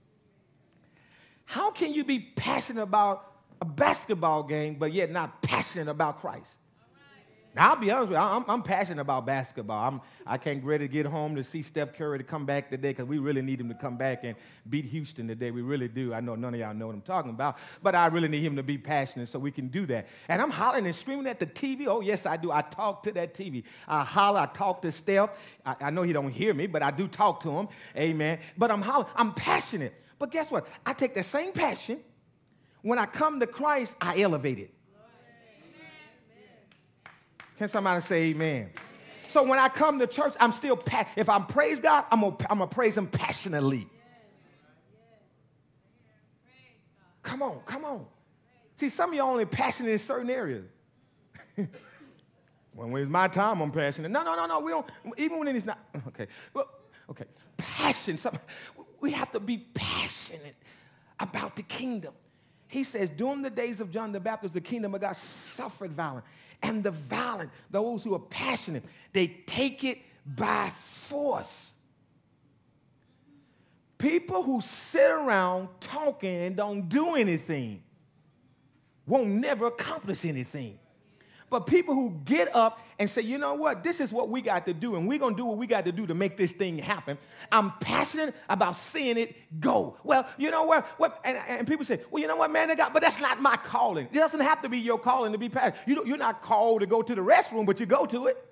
How can you be passionate about a basketball game, but yet not passionate about Christ? Now, I'll be honest with you, I'm passionate about basketball. I can't ready to get home to see Steph Curry to come back today because we really need him to come back and beat Houston today. We really do. I know none of y'all know what I'm talking about, but I really need him to be passionate so we can do that. And I'm hollering and screaming at the TV. Oh, yes, I do. I talk to that TV. I holler. I talk to Steph. I know he don't hear me, but I do talk to him. Amen. But I'm hollering. I'm passionate. But guess what? I take the same passion. When I come to Christ, I elevate it. Can somebody say amen? Amen? So when I come to church, I'm still, if I'm praise God, I'm gonna praise him passionately. Come on, come on. See, some of you are only passionate in certain areas. When it's my time, I'm passionate. No, we don't, even when it's not, okay. Well, okay, passion, we have to be passionate about the kingdom. He says, during the days of John the Baptist, the kingdom of God suffered violence. And the violent, those who are passionate, they take it by force. People who sit around talking and don't do anything won't never accomplish anything. But people who get up and say, you know what, this is what we got to do, and we're going to do what we got to do to make this thing happen. I'm passionate about seeing it go. Well, you know what? And people say, well, you know what, man, but that's not my calling. It doesn't have to be your calling to be passionate. You're not called to go to the restroom, but you go to it.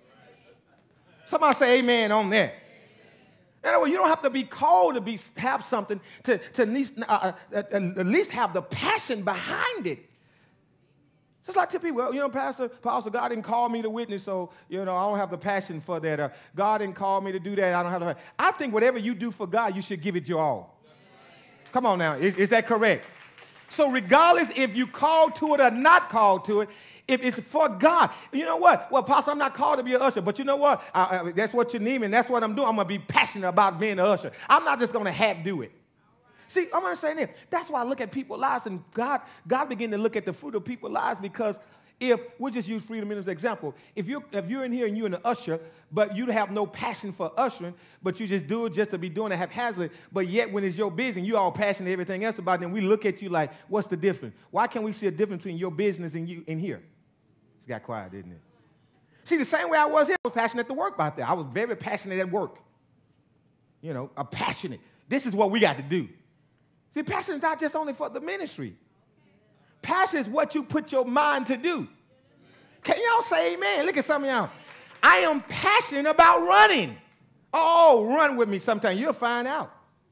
Somebody say amen on that. In other words, you don't have to be called to have something to at least have the passion behind it. Just like to people, well, you know, Pastor, God didn't call me to witness, so, you know, I don't have the passion for that. God didn't call me to do that. I don't have the passion. I think whatever you do for God, you should give it your all. Come on now. Is that correct? So regardless if you called to it or not called to it, if it's for God, you know what? Well, Pastor, I'm not called to be an usher, but you know what? That's what you need me, and that's what I'm doing. I'm going to be passionate about being an usher. I'm not just going to have do it. See, I'm going to say this. That's why I look at people's lives, and God began to look at the fruit of people's lives, because if, we'll just use freedom as an example. If you're in here and you're an usher, but you have no passion for ushering, but you just do it just to be doing it haphazardly, but yet when it's your business, you all passionate everything else about it, and we look at you like, what's the difference? Why can't we see a difference between your business and you in here? It got quiet, didn't it? See, the same way I was here, I was passionate to work out there. I was very passionate at work. You know, I'm passionate. This is what we got to do. See, passion is not just only for the ministry. Passion is what you put your mind to do. Can y'all say amen? Look at some of y'all. I am passionate about running. Oh, run with me sometime. You'll find out.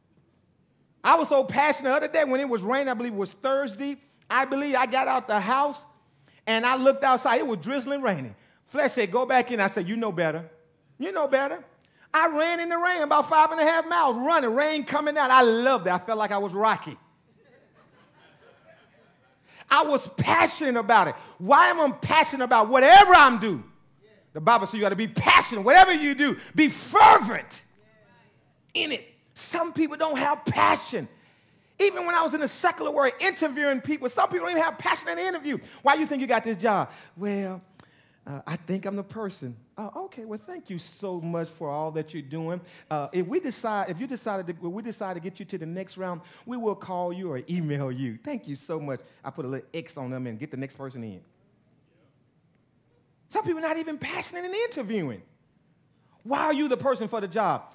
I was so passionate the other day when it was raining. I believe it was Thursday. I believe I got out the house, and I looked outside. It was drizzling, raining. Flesh said, go back in. I said, you know better. You know better. I ran in the rain about 5.5 miles, running, rain coming out. I loved it. I felt like I was Rocky. I was passionate about it. Why am I passionate about whatever I'm doing? The Bible says you got to be passionate. Whatever you do, be fervent in it. Some people don't have passion. Even when I was in the secular world interviewing people, some people don't even have passion in the interview. Why do you think you got this job? Well, I think I'm the person. Oh, okay. Well, thank you so much for all that you're doing. If we decide to get you to the next round, we will call you or email you. Thank you so much. I put a little X on them and get the next person in. Some people are not even passionate in interviewing. Why are you the person for the job?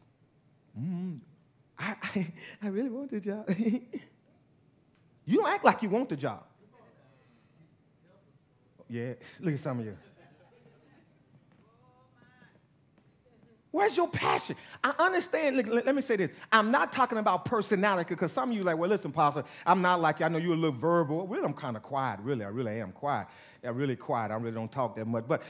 I really want the job. You don't act like you want the job. Yeah, look at some of you. Where's your passion? I understand. Look, let me say this. I'm not talking about personality because some of you are like, well, listen, Pastor, I'm not like you. I know you're a little verbal. Really, I'm kind of quiet. Really, I really am quiet. I'm really quiet. I really don't talk that much. But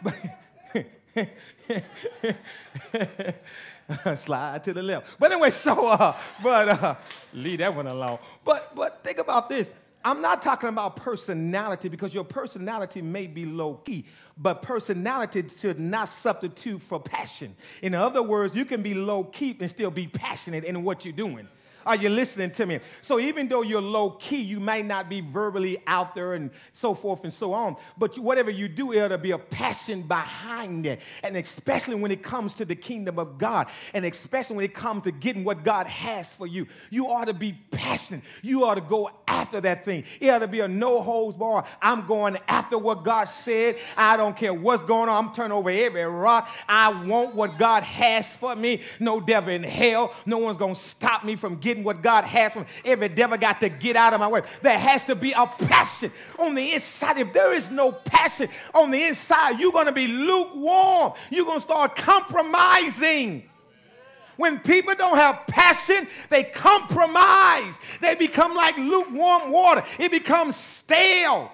slide to the left. But anyway, leave that one alone. But think about this. I'm not talking about personality because your personality may be low-key, but personality should not substitute for passion. In other words, you can be low-key and still be passionate in what you're doing. Are you listening to me? So even though you're low-key, you might not be verbally out there and so forth and so on, but whatever you do, it ought to be a passion behind it, and especially when it comes to the kingdom of God, and especially when it comes to getting what God has for you. You ought to be passionate. You ought to go after that thing. It ought to be a no-holds-barred. I'm going after what God said. I don't care what's going on. I'm turning over every rock. I want what God has for me. No devil in hell. No one's going to stop me from getting what God has for me. Every devil got to get out of my way. There has to be a passion on the inside. If there is no passion on the inside, you're going to be lukewarm. You're going to start compromising. When people don't have passion, they compromise. They become like lukewarm water. It becomes stale.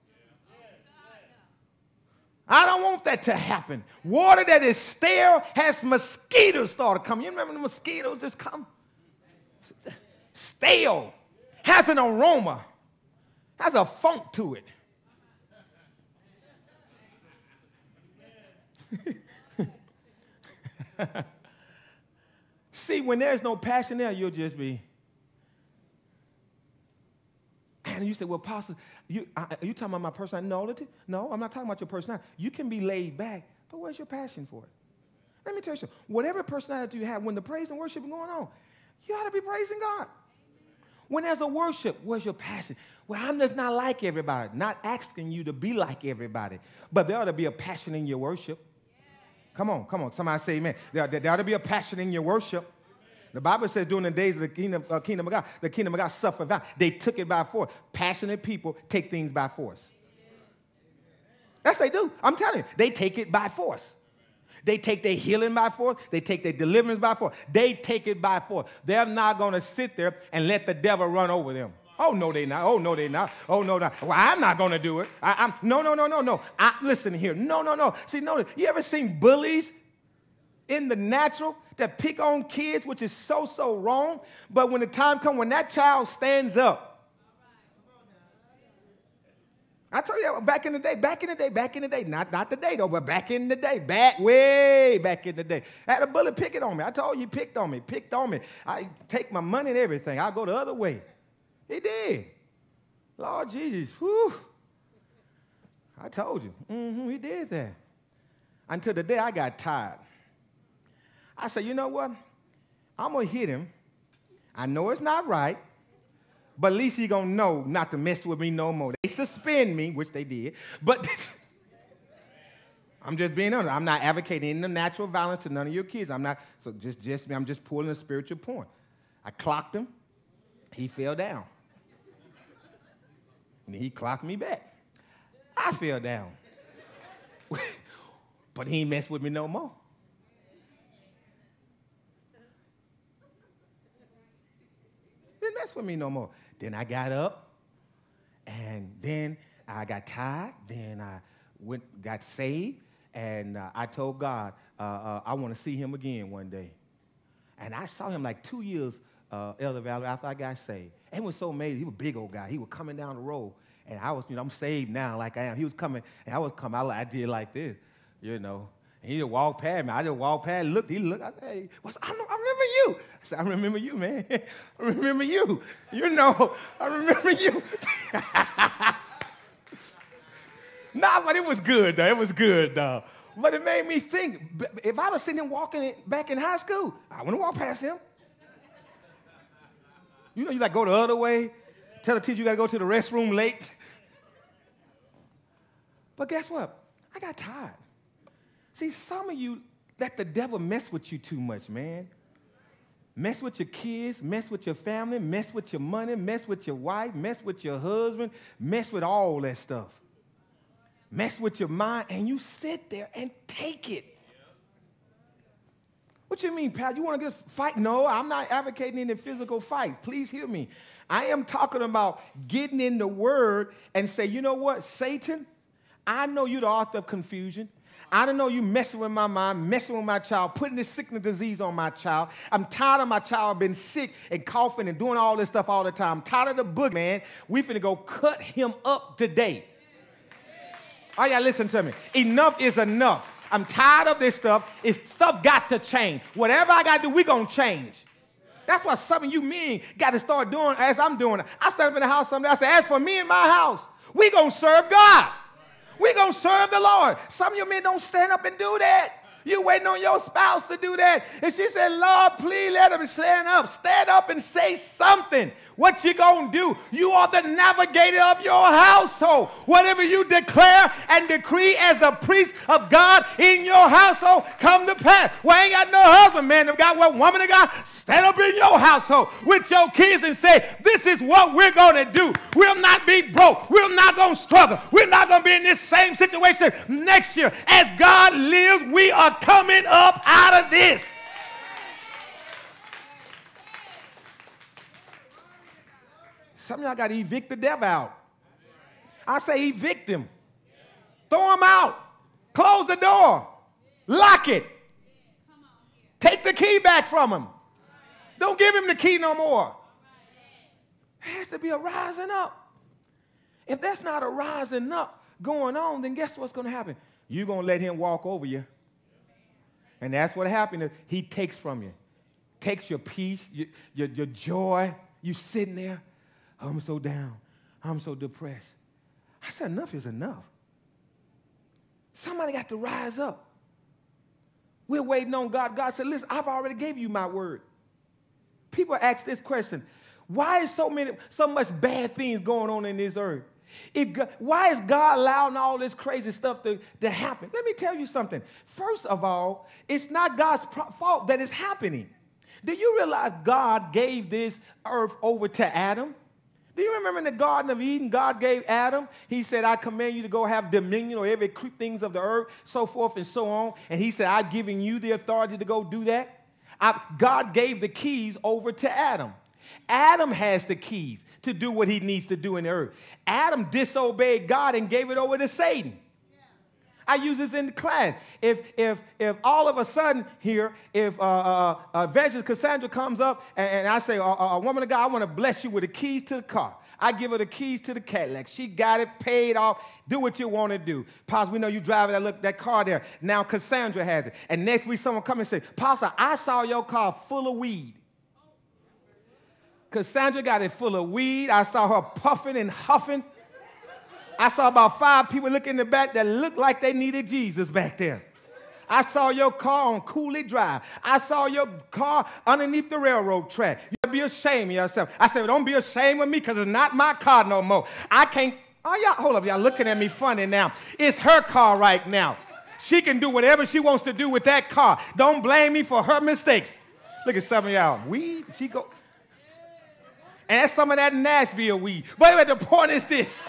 I don't want that to happen. Water that is stale has mosquitoes start coming. You remember the mosquitoes just come? Stale, has an aroma, has a funk to it. See, when there's no passion there, you'll just be. And you say, well, Pastor, are you talking about my personality? No, I'm not talking about your personality. You can be laid back, but where's your passion for it? Let me tell you something. Whatever personality you have, when the praise and worship is going on, you ought to be praising God. When there's a worship, where's your passion? Well, I'm just not like everybody. Not asking you to be like everybody. But there ought to be a passion in your worship. Come on. Somebody say amen. There ought to be a passion in your worship. The Bible says during the days of the kingdom of God, the kingdom of God suffered violence. They took it by force. Passionate people take things by force. That's what they do. I'm telling you. They take it by force. They take their healing by force. They take their deliverance by force. They take it by force. They're not going to sit there and let the devil run over them. Oh, no, they're not. Oh, no, they're not. Oh, no, no. Well, I'm not going to do it. No. Listen here. No. See, no. You ever seen bullies in the natural that pick on kids, which is so wrong? But when the time comes, when that child stands up, I told you back in the day, not today though, but back in the day, way back in the day. I had a bully picking on me. I told you he picked on me. I take my money and everything. I go the other way. He did. Lord Jesus, whew. I told you, he did that. Until the day I got tired. I said, you know what? I'm going to hit him. I know it's not right. But at least he's going to know not to mess with me no more. They suspend me, which they did. But I'm just being honest. I'm not advocating the natural violence to none of your kids. I'm not. So just me. I'm just pulling a spiritual point. I clocked him. He fell down. And he clocked me back. I fell down. But he ain't messed with me no more. Didn't mess with me no more. Then I got up, and then I got tired. Then I got saved, and I told God I want to see him again one day. And I saw him like 2 years, Elder Valley, after I got saved. And it was so amazing. He was a big old guy. He was coming down the road, and I was, I'm saved now like I am. He was coming, and I was coming. I did like this, And he just walked past me. I just walked past, looked. He looked. I said, hey, I remember you. I said, I remember you, man. I remember you. I remember you. Nah, but it was good, though. But it made me think, if I was sitting there walking back in high school, I wouldn't walk past him. You like go the other way, tell the teacher you got to go to the restroom late. But guess what? I got tired. See, some of you let the devil mess with you too much, man. Mess with your kids, mess with your family, mess with your money, mess with your wife, mess with your husband, mess with all that stuff. Mess with your mind, and you sit there and take it. What you mean, Pat? You want to just fight? No, I'm not advocating any physical fight. Please hear me. I am talking about getting in the Word and say, you know what, Satan, I know you're the author of confusion. I don't know you messing with my mind, messing with my child, putting this sickness disease on my child. I'm tired of my child being sick and coughing and doing all this stuff all the time. I'm tired of the book, man. We finna go cut him up today. Oh, yeah, listen to me. Enough is enough. I'm tired of this stuff. Stuff got to change. Whatever I got to do, we going to change. That's what some of you men got to start doing as I'm doing. I stand up in the house someday. I say, as for me and my house, we going to serve God. We're going to serve the Lord. Some of you men don't stand up and do that. You're waiting on your spouse to do that. And she said, Lord, please let him stand up. Stand up and say something. What you going to do? You are the navigator of your household. Whatever you declare and decree as the priest of God in your household come to pass. Well, I ain't got no husband, man of God. Well, woman of God, stand up in your household with your kids and say, this is what we're going to do. We'll not be broke. We're not going to struggle. We're not going to be in this same situation next year. As God lives, we are coming up out of this. Some of y'all got to evict the devil out. I say evict him. Throw him out. Close the door. Lock it. Take the key back from him. Don't give him the key no more. There has to be a rising up. If that's not a rising up going on, then guess what's going to happen? You're going to let him walk over you. And that's what happened. He takes from you. Takes your peace, your joy. You sitting there. I'm so down. I'm so depressed. I said, enough is enough. Somebody got to rise up. We're waiting on God. God said, listen, I've already gave you my word. People ask this question, why is so much bad things going on in this earth? Why is God allowing all this crazy stuff to happen? Let me tell you something. First of all, it's not God's fault that it's happening. Do you realize God gave this earth over to Adam? Do you remember in the Garden of Eden, God gave Adam, he said, I command you to go have dominion over every things of the earth, so forth and so on. And he said, I've given you the authority to go do that. God gave the keys over to Adam. Adam has the keys to do what he needs to do in the earth. Adam disobeyed God and gave it over to Satan. I use this in the class. If all of a sudden here, if Evangelist Cassandra comes up and I say, a woman of God, I want to bless you with the keys to the car. I give her the keys to the Cadillac. She got it paid off. Do what you want to do. Pastor, we know you driving that car there. Now Cassandra has it. And next week someone come and say, Pastor, I saw your car full of weed. Cassandra got it full of weed. I saw her puffing and huffing. I saw about 5 people looking in the back that looked like they needed Jesus back there. I saw your car on Cooley Drive. I saw your car underneath the railroad track. You'll be ashamed of yourself. I said, well, don't be ashamed of me because it's not my car no more. I can't. Oh, y'all, hold up. Y'all looking at me funny now. It's her car right now. She can do whatever she wants to do with that car. Don't blame me for her mistakes. Look at some of y'all. Weed, she go. And that's some of that Nashville weed. But anyway, the point is this.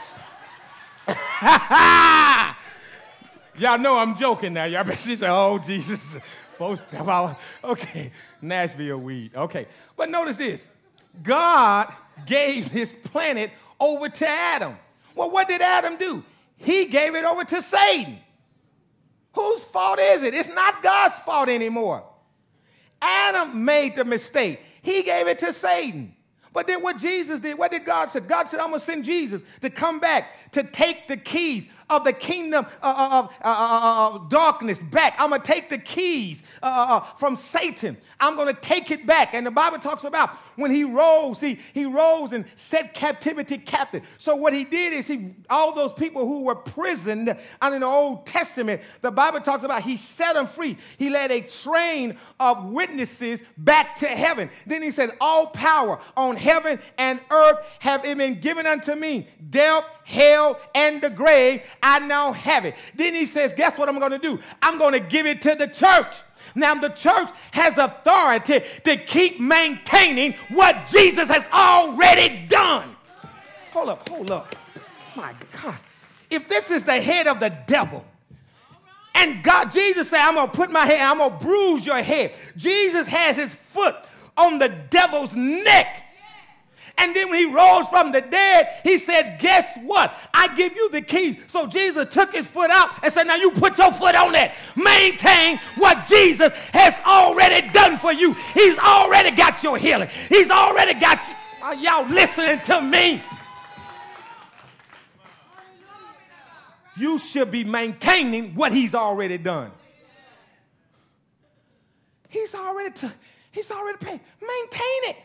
Y'all know I'm joking now. Y'all bet she said, oh, Jesus. Okay, Nashville weed. Okay. But notice this. God gave his planet over to Adam. Well, what did Adam do? He gave it over to Satan. Whose fault is it? It's not God's fault anymore. Adam made the mistake. He gave it to Satan. But then what Jesus did, what did God say? God said, I'm going to send Jesus to come back, to take the keys of the kingdom of darkness back. I'm going to take the keys from Satan. I'm going to take it back. And the Bible talks about when he rose, he rose and set captivity captive. So what he did is all those people who were prisoned under the Old Testament, the Bible talks about he set them free. He led a train of witnesses back to heaven. Then he says, all power on heaven and earth have been given unto me. Death, hell, and the grave I now have it. Then he says, guess what I'm going to do? I'm going to give it to the church. Now, the church has authority to keep maintaining what Jesus has already done. Hold up. My God. If this is the head of the devil, and God, Jesus said, I'm going to put my head, I'm going to bruise your head. Jesus has his foot on the devil's neck. And then when he rose from the dead, he said, guess what? I give you the key. So Jesus took his foot out and said, now you put your foot on that. Maintain what Jesus has already done for you. He's already got your healing. He's already got you. Are y'all listening to me? You should be maintaining what he's already done. He's already paid. Maintain it.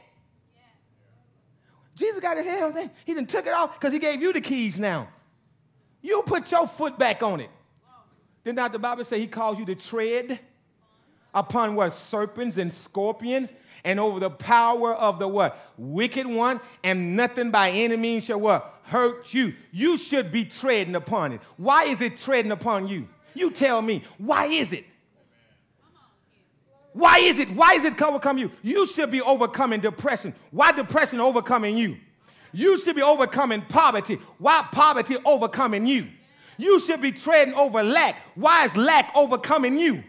Jesus got his head on thing. He done took it off because he gave you the keys now. You put your foot back on it. Did not the Bible say he calls you to tread upon what? Serpents and scorpions and over the power of the what? Wicked one, and nothing by any means shall what? Hurt you. You should be treading upon it. Why is it treading upon you? You tell me. Why is it? Why is it? Why is it overcome you? You should be overcoming depression. Why depression overcoming you? You should be overcoming poverty. Why poverty overcoming you? You should be treading over lack. Why is lack overcoming you?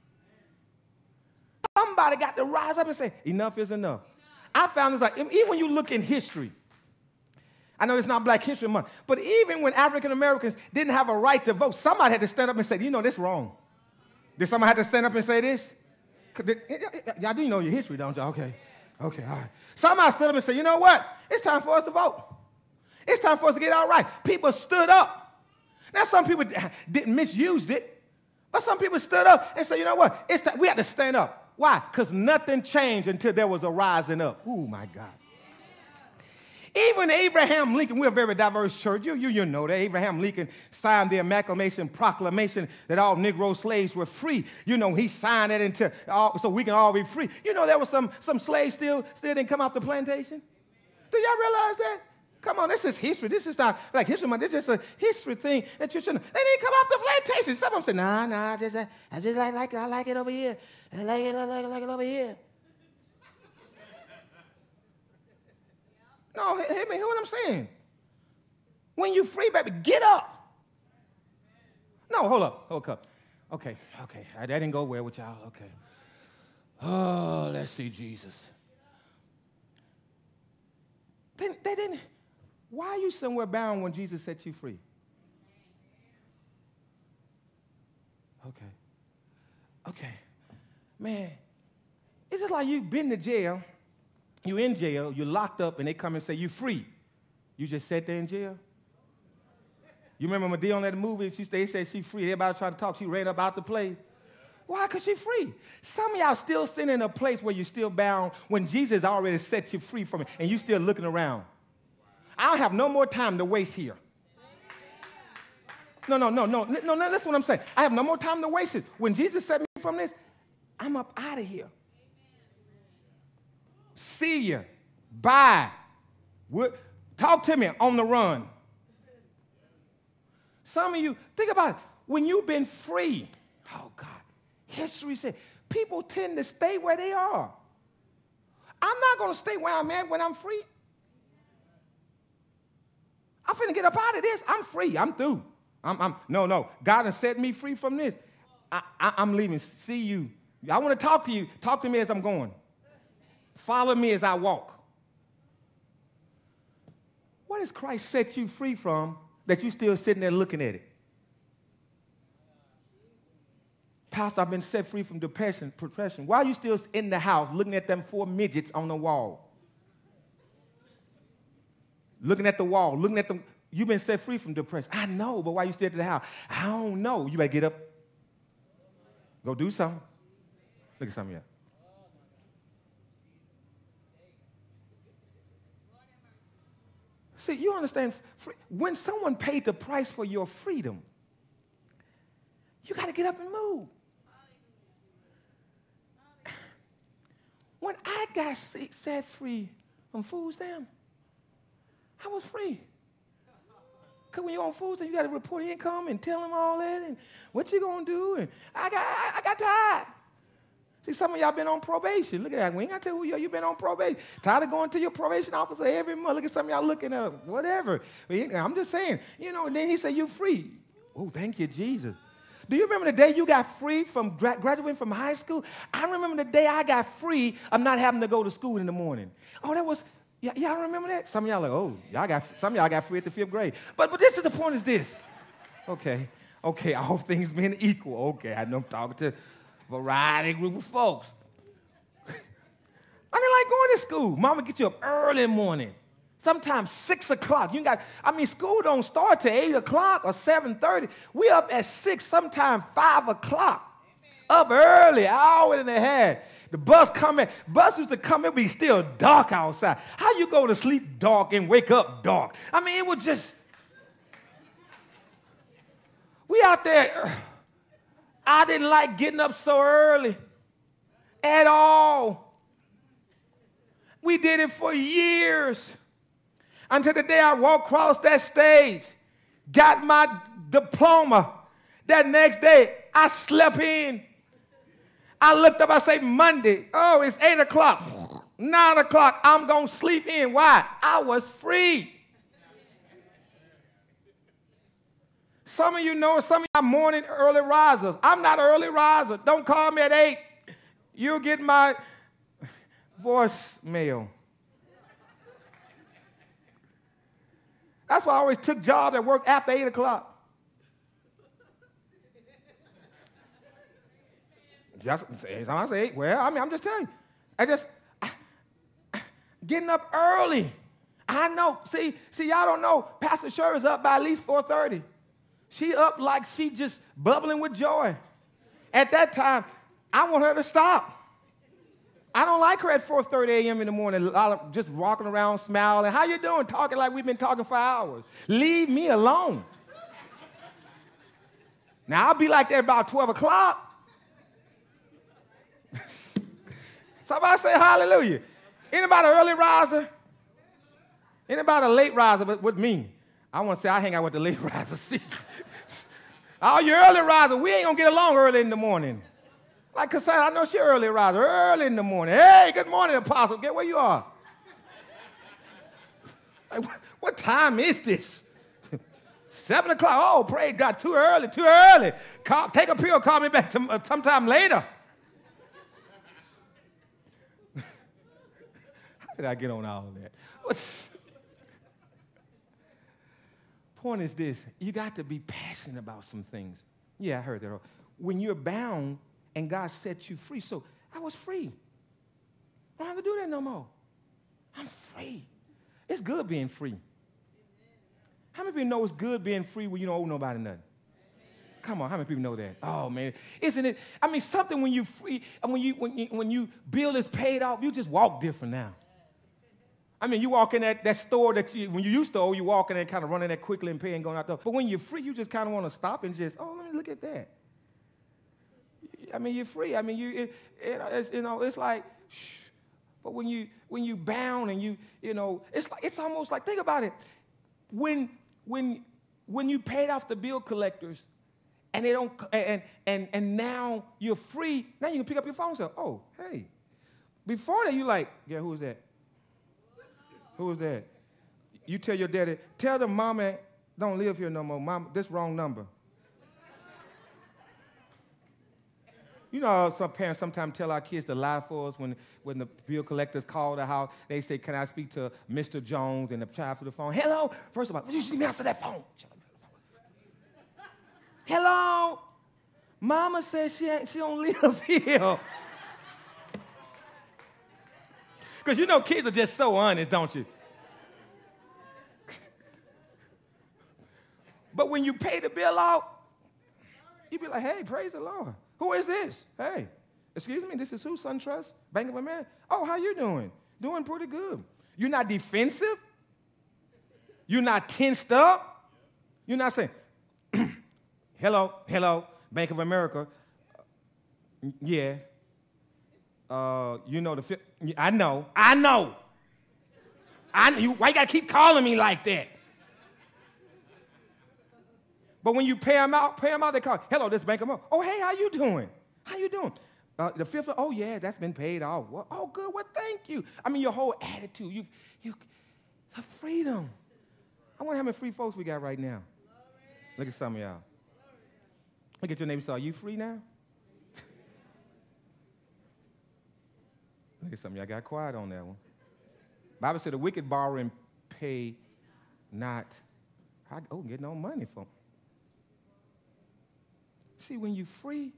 Somebody got to rise up and say, enough is enough. I found this, like, even when you look in history, I know it's not Black History Month, but even when African Americans didn't have a right to vote, somebody had to stand up and say, you know, this wrong. Did somebody have to stand up and say this? Y'all do know your history, don't y'all? Okay, all right. Somebody stood up and said, you know what? It's time for us to vote. It's time for us to get out right. People stood up. Now, some people didn't misuse it, but some people stood up and said, you know what? It's time. We have to stand up. Why? Because nothing changed until there was a rising up. Oh, my God. Even Abraham Lincoln, we're a very diverse church. You know that. Abraham Lincoln signed the Emancipation Proclamation that all Negro slaves were free. You know, he signed it into so we can all be free. You know, there was some slaves still didn't come off the plantation. Do y'all realize that? Come on, this is history. This is not like history month. This is just a history thing that you shouldn't. They didn't come off the plantation. Some of them said, nah, I just like it over here. I like it over here. No, hear me, hear what I'm saying. When you free, baby, get up. No, hold up. Okay, that didn't go well with y'all, okay. Oh, let's see Jesus. They didn't. Why are you somewhere bound when Jesus set you free? Okay. Man, it's just like you've been to jail. You're in jail, you're locked up, and they come and say, you're free. You just sat there in jail? You remember Medea on that movie? They said she's free. Everybody tried to talk. She ran up out the place. Why? Because she's free. Some of y'all still sitting in a place where you're still bound when Jesus already set you free from it, and you're still looking around. I don't have no more time to waste here. No, that's what I'm saying. I have no more time to waste it. When Jesus set me from this, I'm up out of here. See you. Bye. Talk to me on the run. Some of you, think about it. When you've been free, oh, God, history said people tend to stay where they are. I'm not going to stay where I'm at when I'm free. I'm finna get up out of this. I'm free. I'm through. No. God has set me free from this. I'm leaving. See you. I want to talk to you. Talk to me as I'm going. Follow me as I walk. What has Christ set you free from that you're still sitting there looking at it? Pastor, I've been set free from depression. Why are you still in the house looking at them 4 midgets on the wall? Looking at the wall, looking at them. You've been set free from depression. I know, but why you still at the house? I don't know. You better get up. Go do something. Look at some of you. See, you understand, when someone paid the price for your freedom, you got to get up and move. When I got set free from food stamps, I was free. Because when you're on food stamps, you got to report income and tell them all that and what you going to do. And I got tired. See, some of y'all been on probation. Look at that. We ain't got to tell who you've been on probation. Tired of going to your probation officer every month. Look at some of y'all looking at them. Whatever. I'm just saying, and then he said, you're free. Oh, thank you, Jesus. Do you remember the day you got free from graduating from high school? I remember the day I got free of not having to go to school in the morning. Oh, that was, y'all remember that? Some of y'all like, oh, some of y'all got free at the 5th grade. But this is the point is this. Okay, all things being equal. Okay, I know I'm talking to a variety group of folks. I didn't like going to school. Mama get you up early in the morning. Sometimes 6 o'clock. School don't start till 8 o'clock or 7:30. We up at 6, sometimes 5 o'clock. Up early, hour and a half. The bus used to come, it be still dark outside. How you go to sleep dark and wake up dark? It was just, we out there. I didn't like getting up so early at all. We did it for years. Until the day I walked across that stage, got my diploma. That next day, I slept in. I looked up, I say, Monday. Oh, it's 8 o'clock. 9 o'clock, I'm going to sleep in. Why? I was free. Some of you know, some of y'all morning early risers. I'm not an early riser. Don't call me at 8. You'll get my voicemail. That's why I always took jobs that work after 8 o'clock. Just I say 8. Well, I'm just telling you. Getting up early. I know. See, y'all don't know. Pastor Sherry's up by at least 4:30. She up like she just bubbling with joy. At that time, I want her to stop. I don't like her at 4:30 a.m. in the morning, just walking around smiling. How you doing? Talking like we've been talking for hours. Leave me alone. Now, I'll be like that about 12 o'clock. Somebody say hallelujah. Anybody early riser? Anybody a late riser but with me? I want to say I hang out with the late risers. All you early risers, we ain't going to get along early in the morning. Like Cassandra, I know she early riser, early in the morning. Hey, good morning, Apostle. Get where you are. Like, what time is this? 7 o'clock. Oh, praise God, too early. Take a pill, call me back sometime later. How did I get on all of that? Point is this. You got to be passionate about some things. Yeah, I heard that. When you're bound and God set you free. So I was free. I don't have to do that no more. I'm free. It's good being free. How many people know it's good being free when you don't owe nobody nothing? Come on, how many people know that? Oh, man. Isn't it? Something when you're free, and when you bill is paid off, you just walk different now. You walk in that store that when you used to owe, you walk in there kind of running that quickly and paying, going out there. But when you're free, you just kind of want to stop and just, oh, let me look at that. You're free. It's like, shh. But when you bound and it's almost like, think about it. When you paid off the bill collectors and they don't, and now you're free, now you can pick up your phone and say, oh, hey. Before that, you like, yeah, who is that? Who is that? You tell your daddy, tell them mama don't live here no more. Mama, this wrong number. You know, some parents sometimes tell our kids to lie for us when the bill collectors call the house. They say, can I speak to Mr. Jones? And the child to the phone. Hello. First of all, you should answer that phone. Hello. Mama says she don't live here. Because you know kids are just so honest, don't you? But when you pay the bill out, you be like, hey, praise the Lord. Who is this? Hey, excuse me, this is who? SunTrust? Bank of America? Oh, how you doing? Doing pretty good. You're not defensive. You're not tensed up. You're not saying, hello, Bank of America. Yeah. You know I know. Why you got to keep calling me like that? But when you pay them out, they call, hello, this bank account. Oh, hey, how you doing? How you doing? The fifth, oh, yeah, that's been paid off. Well, oh, good, well, thank you. I mean, your whole attitude, it's a freedom. I wonder how many free folks we got right now. Look at some of y'all. Look at your neighbor, so are you free now? Look at some of y'all got quiet on that one. Bible said the wicked borrow and pay not. Get no money from. See, when you're free,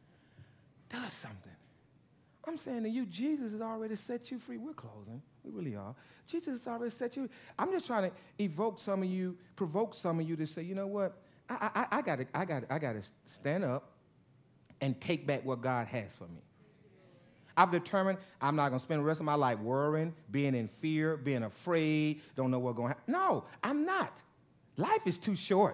does something. I'm saying to you, Jesus has already set you free. We're closing. We really are. Jesus has already set you. I'm just trying to evoke some of you, provoke some of you to say, you know what? I gotta stand up and take back what God has for me. I've determined I'm not going to spend the rest of my life worrying, being in fear, being afraid, don't know what's going to happen. No, I'm not. Life is too short.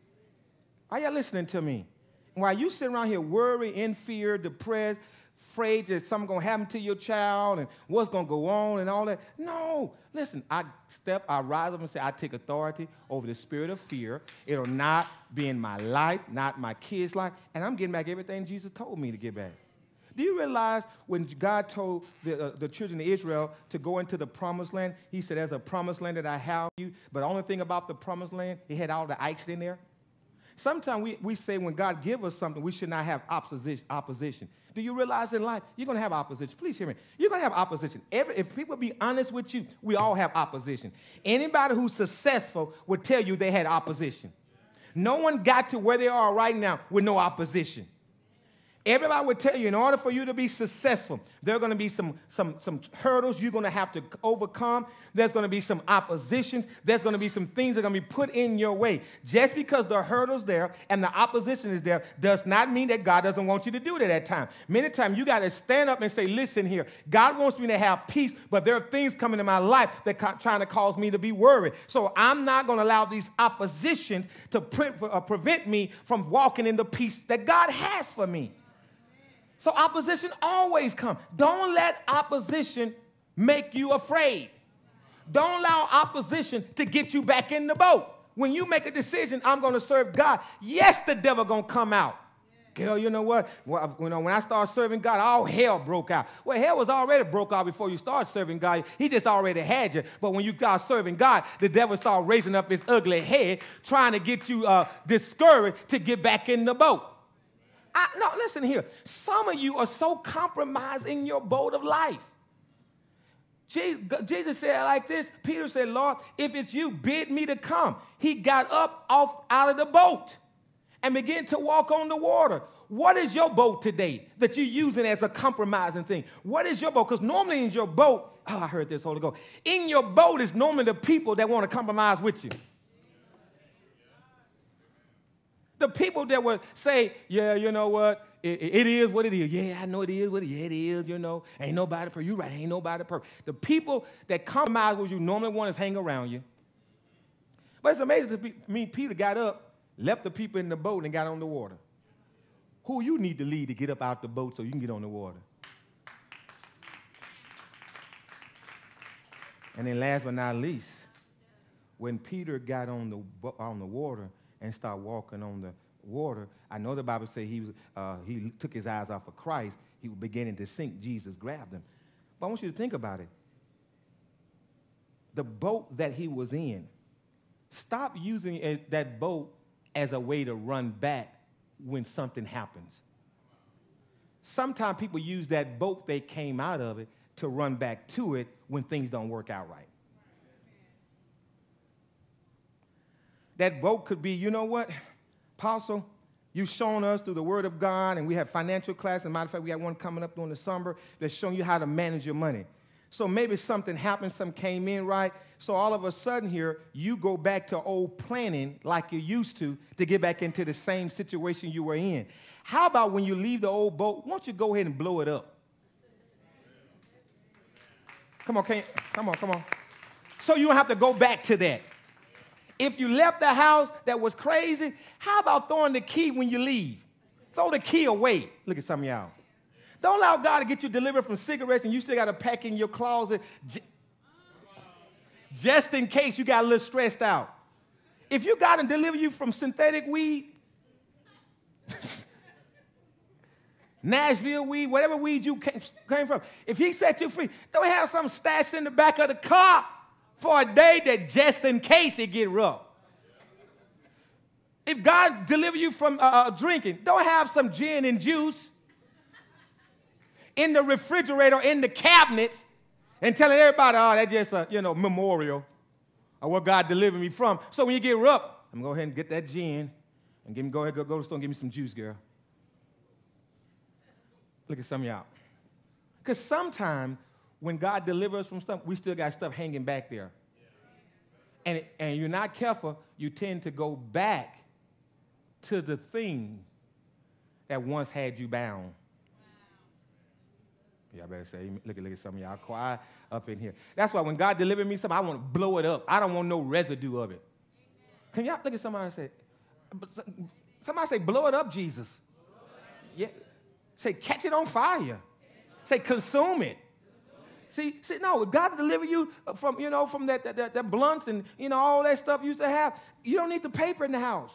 Are y'all listening to me? While you sit around here worried, in fear, depressed, afraid that something's going to happen to your child and what's going to go on and all that. No. Listen, I rise up and say, I take authority over the spirit of fear. It'll not be in my life, not my kids' life, and I'm getting back everything Jesus told me to get back. Do you realize when God told the children of Israel to go into the promised land, he said, there's a promised land that I have you, but the only thing about the promised land, it had all the ice in there. Sometimes we say when God gives us something, we should not have opposition. Do you realize in life, you're going to have opposition? Please hear me. You're going to have opposition. If people be honest with you, we all have opposition. Anybody who's successful would tell you they had opposition. No one got to where they are right now with no opposition. Everybody would tell you, in order for you to be successful, there are going to be some hurdles you're going to have to overcome. There's going to be some oppositions. There's going to be some things that are going to be put in your way. Just because the hurdle's there and the opposition is there does not mean that God doesn't want you to do it at that time. Many times you got to stand up and say, listen here, God wants me to have peace, but there are things coming in my life that are trying to cause me to be worried. So I'm not going to allow these oppositions to prevent me from walking in the peace that God has for me. So opposition always comes. Don't let opposition make you afraid. Don't allow opposition to get you back in the boat. When you make a decision, I'm going to serve God, yes, the devil going to come out. Girl, you know what? Well, when I started serving God, all hell broke out. Well, hell was already broke out before you started serving God. He just already had you. But when you start serving God, the devil started raising up his ugly head, trying to get you discouraged to get back in the boat. No, listen here. Some of you are so compromised in your boat of life. Jesus said like this. Peter said, Lord, if it's you, bid me to come. He got up out of the boat and began to walk on the water. What is your boat today that you're using as a compromising thing? What is your boat? Because normally in your boat, I heard this, Holy Ghost. In your boat is normally the people that want to compromise with you. The people that would say, yeah, you know what, it is what it is. Yeah, I know it is what it is. Yeah, it is, you know. Ain't nobody perfect. You're right, ain't nobody perfect. The people that compromise with you normally want to hang around you. But it's amazing to me, Peter got up, left the people in the boat, and got on the water. Who you need to lead to get up out the boat so you can get on the water? And then last but not least, when Peter got on the water, and start walking on the water, I know the Bible says he took his eyes off of Christ. He was beginning to sink. Jesus grabbed him. But I want you to think about it. The boat that he was in, stop using that boat as a way to run back when something happens. Sometimes people use that boat they came out of it to run back to it when things don't work out right. That boat could be, you know what, Apostle, you've shown us through the Word of God, and we have financial class. As a matter of fact, we got one coming up during the summer that's showing you how to manage your money. So maybe something happened, something came in right. So all of a sudden here, you go back to old planning like you used to get back into the same situation you were in. How about when you leave the old boat, why don't you go ahead and blow it up? Come on. So you don't have to go back to that. If you left the house that was crazy, how about throwing the key when you leave? Throw the key away. Look at some of y'all. Don't allow God to get you delivered from cigarettes and you still got to pack in your closet just in case you got a little stressed out. if you got to deliver you from synthetic weed, Nashville weed, whatever weed you came from, if he set you free, don't have something stashed in the back of the car for a day that just in case it get rough. If God deliver you from drinking, don't have some gin and juice in the refrigerator, in the cabinets, and telling everybody, oh, that's just a memorial of what God delivered me from. So when you get rough, I'm going to go ahead and get that gin and go to the store and give me some juice, girl. Look at some of y'all. Because sometimes when God delivers us from stuff, we still got stuff hanging back there. And you're not careful, you tend to go back to the thing that once had you bound. Y'all better say, look at some of y'all quiet up in here. That's why when God delivered me something, I want to blow it up. I don't want no residue of it. Can y'all look at somebody and say, blow it up, Jesus. Yeah. Say, catch it on fire. Say, consume it. See, no, God deliver you from that blunts and, all that stuff you used to have. You don't need the paper in the house.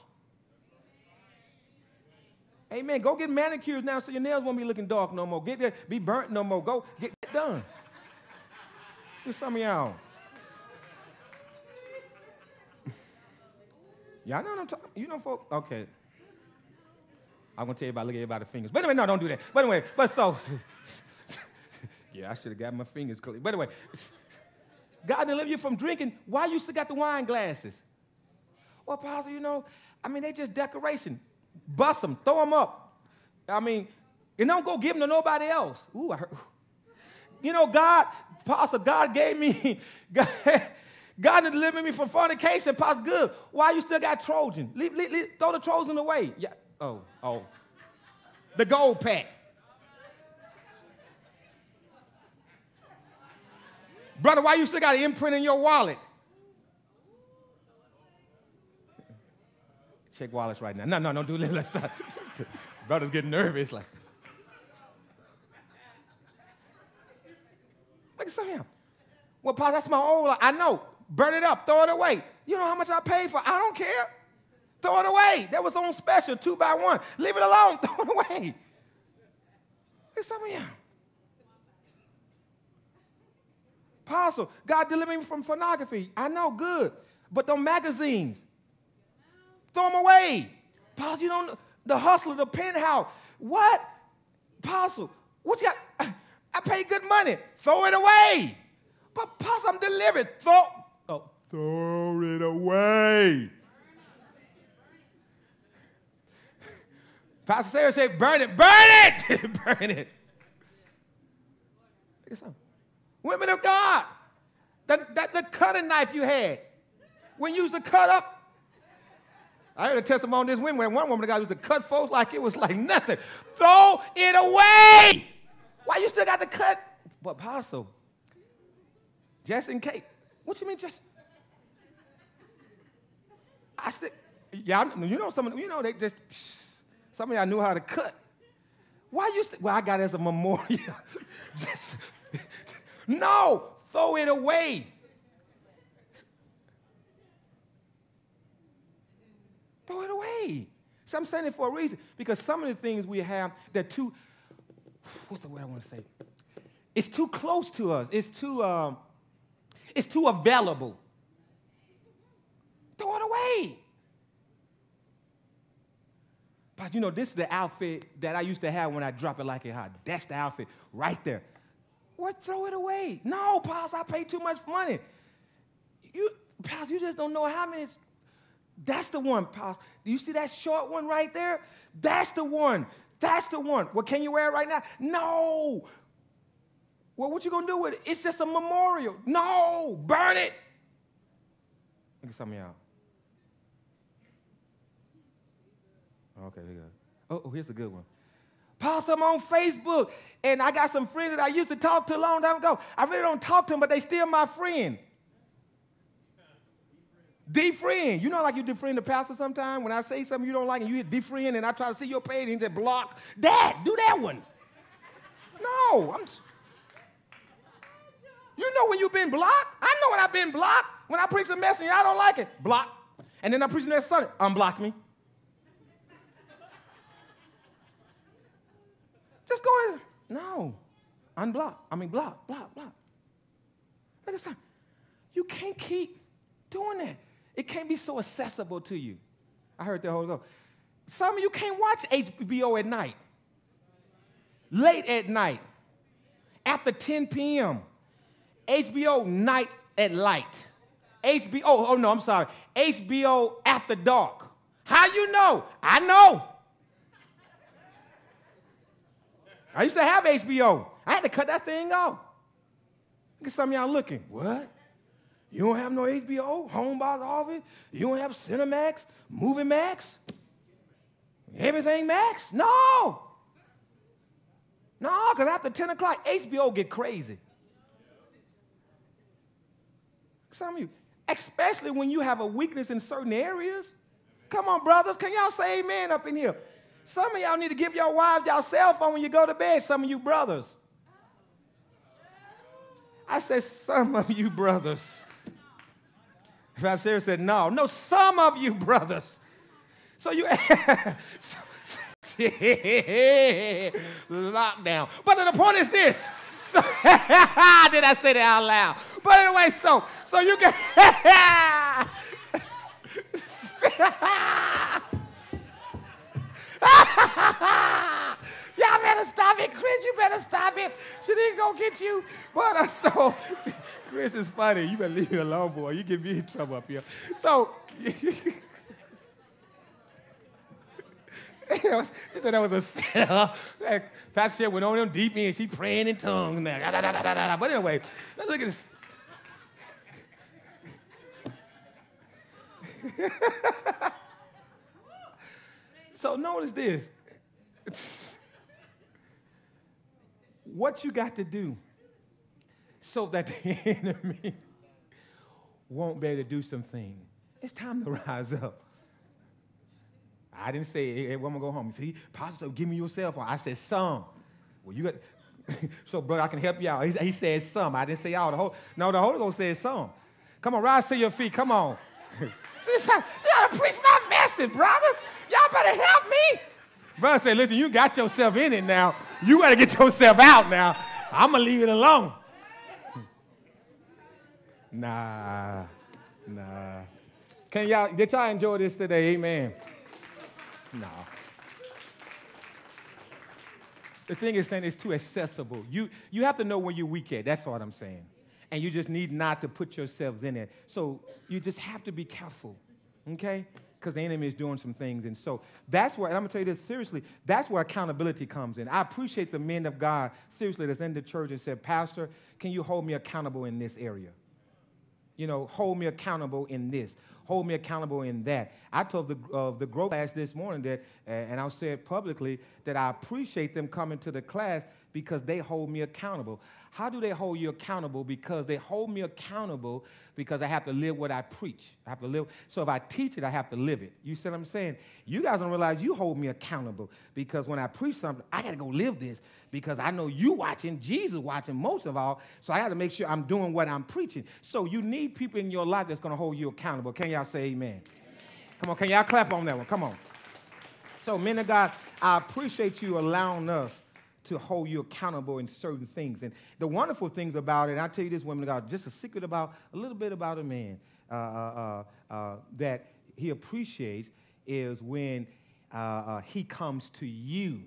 Amen. Go get manicures now so your nails won't be looking dark no more. Be burnt no more. Go get done. Look at some of y'all. Y'all know what I'm talking. You know, folks. Okay. I'm gonna tell you about look at everybody's fingers. But anyway, no, don't do that. But anyway, yeah, I should have got my fingers clean. But anyway, God deliver you from drinking. Why you still got the wine glasses? Well, Pastor, they just decoration. Bust them, throw them up. And don't go give them to nobody else. Ooh, I heard. God gave me, God delivered me from fornication. Pastor, good. Why you still got Trojan? Throw the Trojan away. Yeah. Oh. The gold pack. Brother, why you still got an imprint in your wallet? Check wallets right now. No, don't do that. Let's stop. Brother's getting nervous. Like, look at some of him. Well, Pastor, that's my old. I know. Burn it up. Throw it away. You know how much I paid for? I don't care. Throw it away. That was on special, 2x1. Leave it alone. Throw it away. Look at some of y'all. Apostle, God delivered me from pornography. I know, good. But them magazines, throw them away. Apostle, you don't know. The Hustler, the Penthouse. What? Apostle, what you got? I paid good money. Throw it away. But Apostle, I'm delivered. Throw it away. Pastor Sarah said, burn it. Burn it. Burn it. Look at something. Women of God, the cutting knife you had, when you used to cut up, I heard a testimony on this woman where one woman of God used to cut folks like it was like nothing. Throw it away. Why you still got to cut? But Apostle, just in case. What you mean just? I still, they just, some of y'all knew how to cut. Why you still, well, I got it as a memorial. Just, no, throw it away. Throw it away. So I'm saying it for a reason. Because some of the things we have, they're too, what's the word I want to say? It's too close to us. It's too available. Throw it away. But this is the outfit that I used to have when I drop it like it hot. That's the outfit right there. What? Throw it away. No, Pastor, I paid too much money. Pastor, you just don't know how many. That's the one, Pastor. Do you see that short one right there? That's the one. That's the one. Well, can you wear it right now? No. Well, what you going to do with it? It's just a memorial. No. Burn it. Look at some of y'all. Okay, here you go. Oh, here's a good one. Pastor, I'm on Facebook, and I got some friends that I used to talk to a long time ago. I really don't talk to them, but they still my friend. Defriend. You know, like you defriend the pastor sometime. When I say something you don't like and you hit defriend and I try to see your page and he said block. Dad, do that one. No. You know when you've been blocked? I know when I've been blocked. When I preach a message and y'all don't like it, block. And then I'm preaching that Sunday, unblock me. Just go in. No. Block. Look at something. You can't keep doing that. It can't be so accessible to you. I heard the Holy Ghost. Some of you can't watch HBO at night. Late at night. After 10 p.m. HBO night at light. HBO after dark. How you know? I know. I used to have HBO. I had to cut that thing off. Look at some of y'all looking. What? You don't have no HBO, home box office? You don't have Cinemax, Movie Max? Everything Max? No. No, because after 10 o'clock, HBO get crazy. Some of you, especially when you have a weakness in certain areas. Come on, brothers. Can y'all say amen up in here? Some of y'all need to give your wives y'all cell phone when you go to bed, some of you brothers. I said some of you brothers. If I said no, some of you brothers. So you, lockdown. But the point is this. So, did I say that out loud? But anyway, so you can, y'all better stop it, Chris. You better stop it. She didn't go get you. But so, Chris is funny. You better leave me alone, boy. You get me in trouble up here. So, she said that was a setup. Pastor Shed went on them deep in. She praying in tongues now. But anyway, let's look at this. So notice this. What you got to do so that the enemy won't be able to do some things. It's time to rise up. I didn't say, hey, I'm going to go home. See, Pastor, give me your cell phone. I said some. Well, you got, so brother, I can help you out. He said some. I didn't say all. The Holy Ghost said some. Come on, rise to your feet. Come on. See, you got to preach my message, brothers. Y'all better help me. Brother said, listen, you got yourself in it now. You got to get yourself out now. I'm going to leave it alone. Nah. Did y'all enjoy this today? Amen. No. The thing is saying it's too accessible. You have to know where you're weak at. That's what I'm saying. And you just need not to put yourselves in it. So you just have to be careful, okay? Because the enemy is doing some things. And so that's where, and I'm going to tell you this seriously, that's where accountability comes in. I appreciate the men of God, seriously, that's in the church and said, Pastor, can you hold me accountable in this area? You know, hold me accountable in this. Hold me accountable in that. I told the growth class this morning that, and I'll say it publicly, that I appreciate them coming to the class because they hold me accountable. How do they hold you accountable? Because they hold me accountable because I have to live what I preach. I have to live. So if I teach it, I have to live it. You see what I'm saying? You guys don't realize you hold me accountable because when I preach something, I got to go live this because I know you watching, Jesus watching most of all, so I got to make sure I'm doing what I'm preaching. So you need people in your life that's going to hold you accountable. Can y'all say amen? Come on, can y'all clap on that one? Come on. So men of God, I appreciate you allowing us to hold you accountable in certain things. And the wonderful things about it, and I'll tell you this, women of God, just a secret about, a little bit about a man that he appreciates is when he comes to you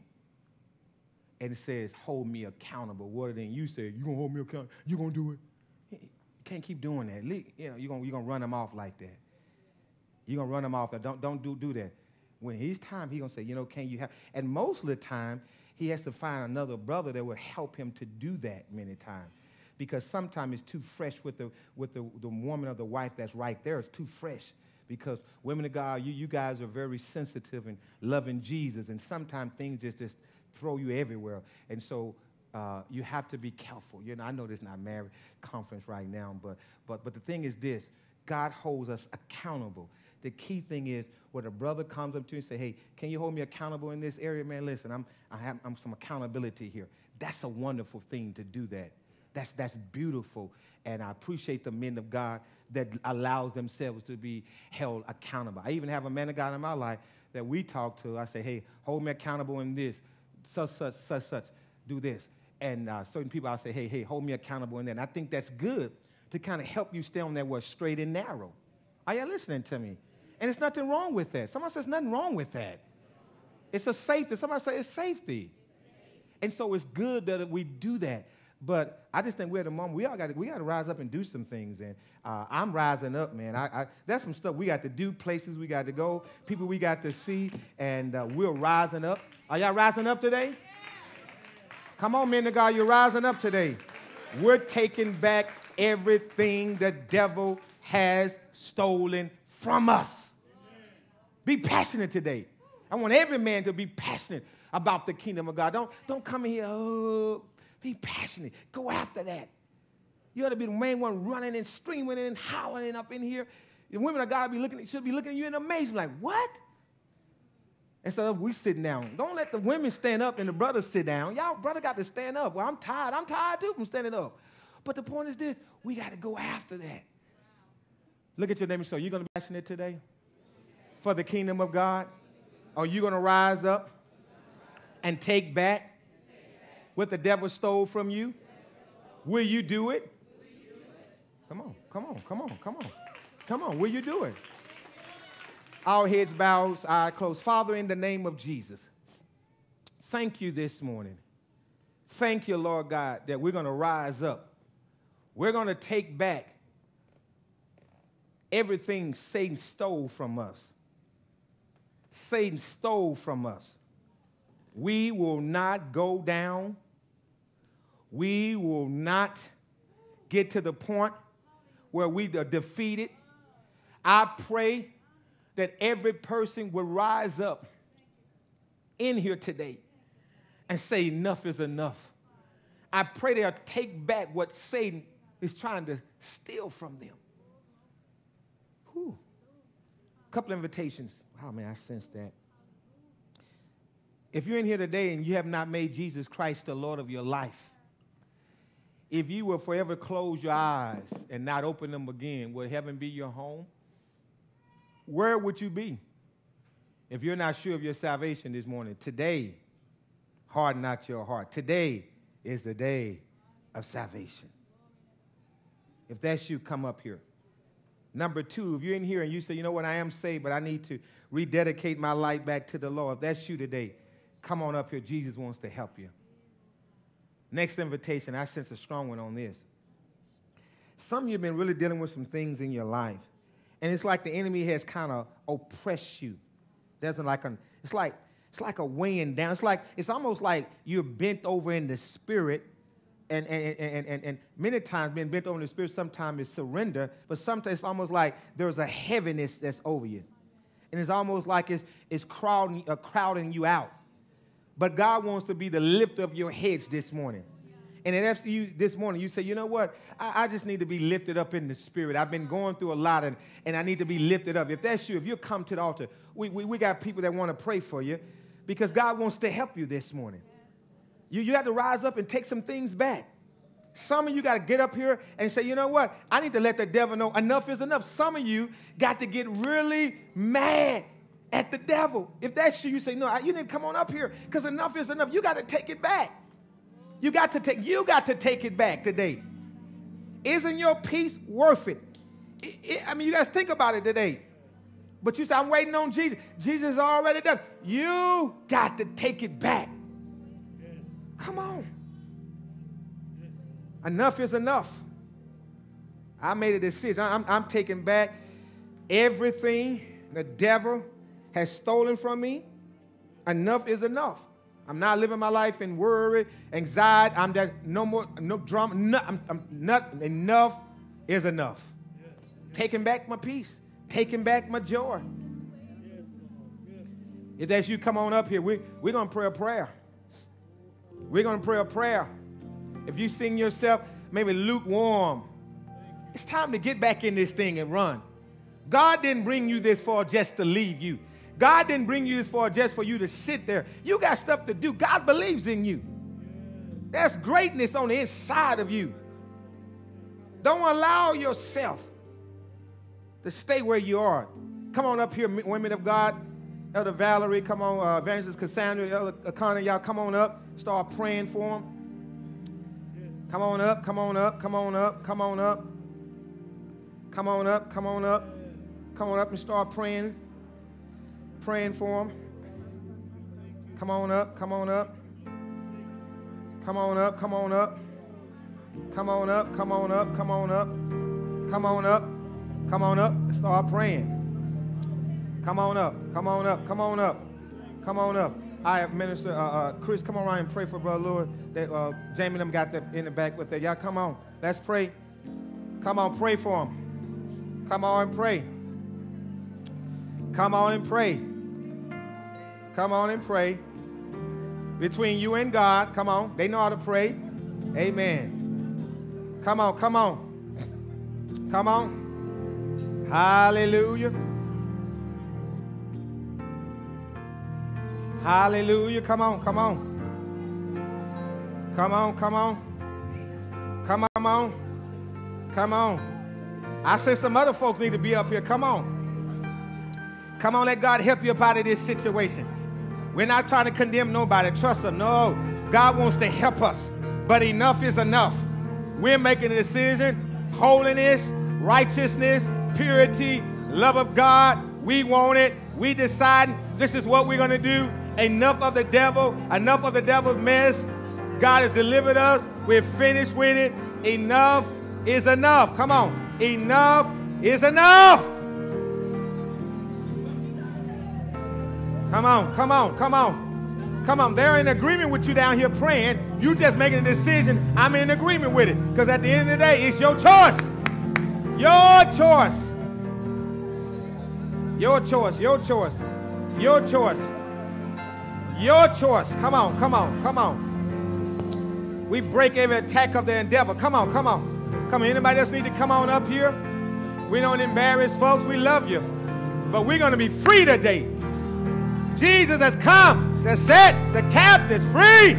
and says, hold me accountable. What than you say, you going to hold me accountable? You going to do it? You can't keep doing that. You know, you're going to run him off like that. You're going to run him off. Don't do that. When it's time, he's going to say, you know, can you have, and most of the time, he has to find another brother that will help him to do that many times. Because sometimes it's too fresh with the woman or the wife that's right there. It's too fresh. Because women of God, you guys are very sensitive and loving Jesus. And sometimes things just throw you everywhere. And so you have to be careful. You know, I know this is not a marriage conference right now, but the thing is this. God holds us accountable. The key thing is when a brother comes up to you and say, hey, can you hold me accountable in this area? Man, listen, I'm some accountability here. That's a wonderful thing to do that. That's beautiful. And I appreciate the men of God that allows themselves to be held accountable. I even have a man of God in my life that we talk to. I say, hey, hold me accountable in this, such, do this. And certain people, I say, hey, hold me accountable in that. And I think that's good to kind of help you stay on that word straight and narrow. Are you listening to me? And there's nothing wrong with that. Somebody says nothing wrong with that. It's a safety. Somebody say it's safety. And so it's good that we do that. But I just think we're at the moment, we got to rise up and do some things. And I'm rising up, man. That's some stuff we got to do, places we got to go, people we got to see, and we're rising up. Are y'all rising up today? Come on, men of God, you're rising up today. We're taking back everything the devil has stolen from us. Be passionate today. I want every man to be passionate about the kingdom of God. Don't come in here, oh, be passionate. Go after that. You ought to be the main one running and screaming and howling up in here. The women of God should be looking at you in amazement, like, what? And so we sitting down. Don't let the women stand up and the brothers sit down. Y'all brother got to stand up. Well, I'm tired. I'm tired too from standing up. But the point is this, we got to go after that. Look at your neighbor. So you're going to be passionate today for the kingdom of God? Are you going to rise up and take back what the devil stole from you? Will you do it? Come on, come on, come on, come on. Come on, will you do it? Our heads bowed, eyes closed. Father, in the name of Jesus, thank you this morning. Thank you, Lord God, that we're going to rise up. We're going to take back everything Satan stole from us. Satan stole from us. We will not go down. We will not get to the point where we are defeated. I pray that every person will rise up in here today and say enough is enough. I pray they'll take back what Satan is trying to steal from them. Whew. A couple of invitations. Oh, man, I sense that. If you're in here today and you have not made Jesus Christ the Lord of your life, if you will forever close your eyes and not open them again, will heaven be your home? Where would you be if you're not sure of your salvation this morning? Today, harden not your heart. Today is the day of salvation. If that's you, come up here. Number two, if you're in here and you say, you know what, I am saved, but I need to rededicate my life back to the Lord. If that's you today, come on up here. Jesus wants to help you. Next invitation, I sense a strong one on this. Some of you have been really dealing with some things in your life, and it's like the enemy has kind of oppressed you. It's like a weighing down. It's almost like you're bent over in the spirit, and many times being bent over in the spirit sometimes is surrender, but sometimes it's almost like there's a heaviness that's over you. And it's almost like it's crowding you out. But God wants to be the lifter of your heads this morning. And then after you this morning, you say, you know what? I just need to be lifted up in the spirit. I've been going through a lot, and I need to be lifted up. If that's you, if you come to the altar, we got people that want to pray for you because God wants to help you this morning. You have to rise up and take some things back. Some of you got to get up here and say, you know what? I need to let the devil know enough is enough. Some of you got to get really mad at the devil. If that's you, you say, no, you need to come on up here because enough is enough. You got to take it back. You got to take it back today. Isn't your peace worth it? I mean, you guys think about it today. But you say, I'm waiting on Jesus. Jesus is already done. You got to take it back. Yes. Come on. Yes. Enough is enough. I made a decision. I'm taking back everything the devil has stolen from me. Enough is enough. I'm not living my life in worry, anxiety. I'm just no drama. Enough is enough. Yes. Taking back my peace. Taking back my joy. Yes. Yes. If that's you, come on up here. We're going to pray a prayer. We're going to pray a prayer. If you sing yourself maybe lukewarm, it's time to get back in this thing and run. God didn't bring you this far just to leave you. God didn't bring you this far just for you to sit there. You got stuff to do. God believes in you. There's greatness on the inside of you. Don't allow yourself to stay where you are. Come on up here, women of God. Elder Valerie, come on, Evangelist Cassandra, Elder Akana, y'all come on up. Start praying for them. Come on up, come on up, come on up, come on up. Come on up, come on up. Come on up and start praying. Praying for them. Come on up, come on up. Come on up, come on up. Come on up, come on up, come on up. Come on up, come on up. Start praying. Come on up, come on up, come on up, come on up. I have Minister Chris, come on around and pray for Brother Lord. That Jamie and them got that in the back with that. Y'all come on, let's pray. Come on, pray for him. Come on and pray. Come on and pray. Come on and pray. Between you and God, come on. They know how to pray. Amen. Come on, come on. Come on. Hallelujah. Hallelujah. Come on, come on. Come on, come on. Come on. Come on. I say some other folks need to be up here. Come on. Come on, let God help you up out of this situation. We're not trying to condemn nobody. Trust him. No. God wants to help us. But enough is enough. We're making a decision. Holiness, righteousness, purity, love of God. We want it. We decide this is what we're going to do. Enough of the devil. Enough of the devil's mess. God has delivered us. We're finished with it. Enough is enough. Come on. Enough is enough. Come on, come on, come on. Come on. They're in agreement with you down here praying. You just making a decision. I'm in agreement with it. Because at the end of the day, it's your choice. Your choice. Your choice. Your choice. Your choice. Your choice. Come on, come on, come on. We break every attack of the devil. Come on, come on. Come on. Anybody else need to come on up here? We don't embarrass folks. We love you. But we're going to be free today. Jesus has come to set the captives free.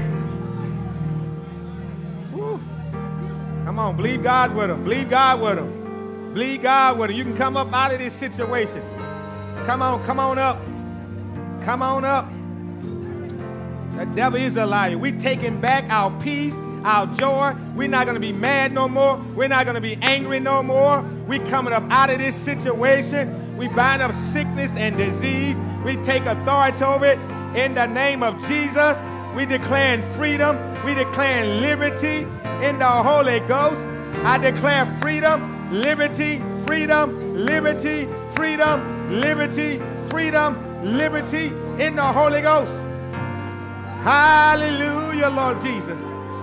Woo. Come on, believe God with them. Believe God with them. Believe God with them. You can come up out of this situation. Come on up. Come on up. The devil is a liar. We're taking back our peace, our joy. We're not going to be mad no more. We're not going to be angry no more. We're coming up out of this situation. We bind up sickness and disease. We take authority over it in the name of Jesus. We declare freedom. We declare liberty in the Holy Ghost. I declare freedom, liberty, freedom, liberty, freedom, liberty, freedom, liberty in the Holy Ghost. Hallelujah, Lord Jesus.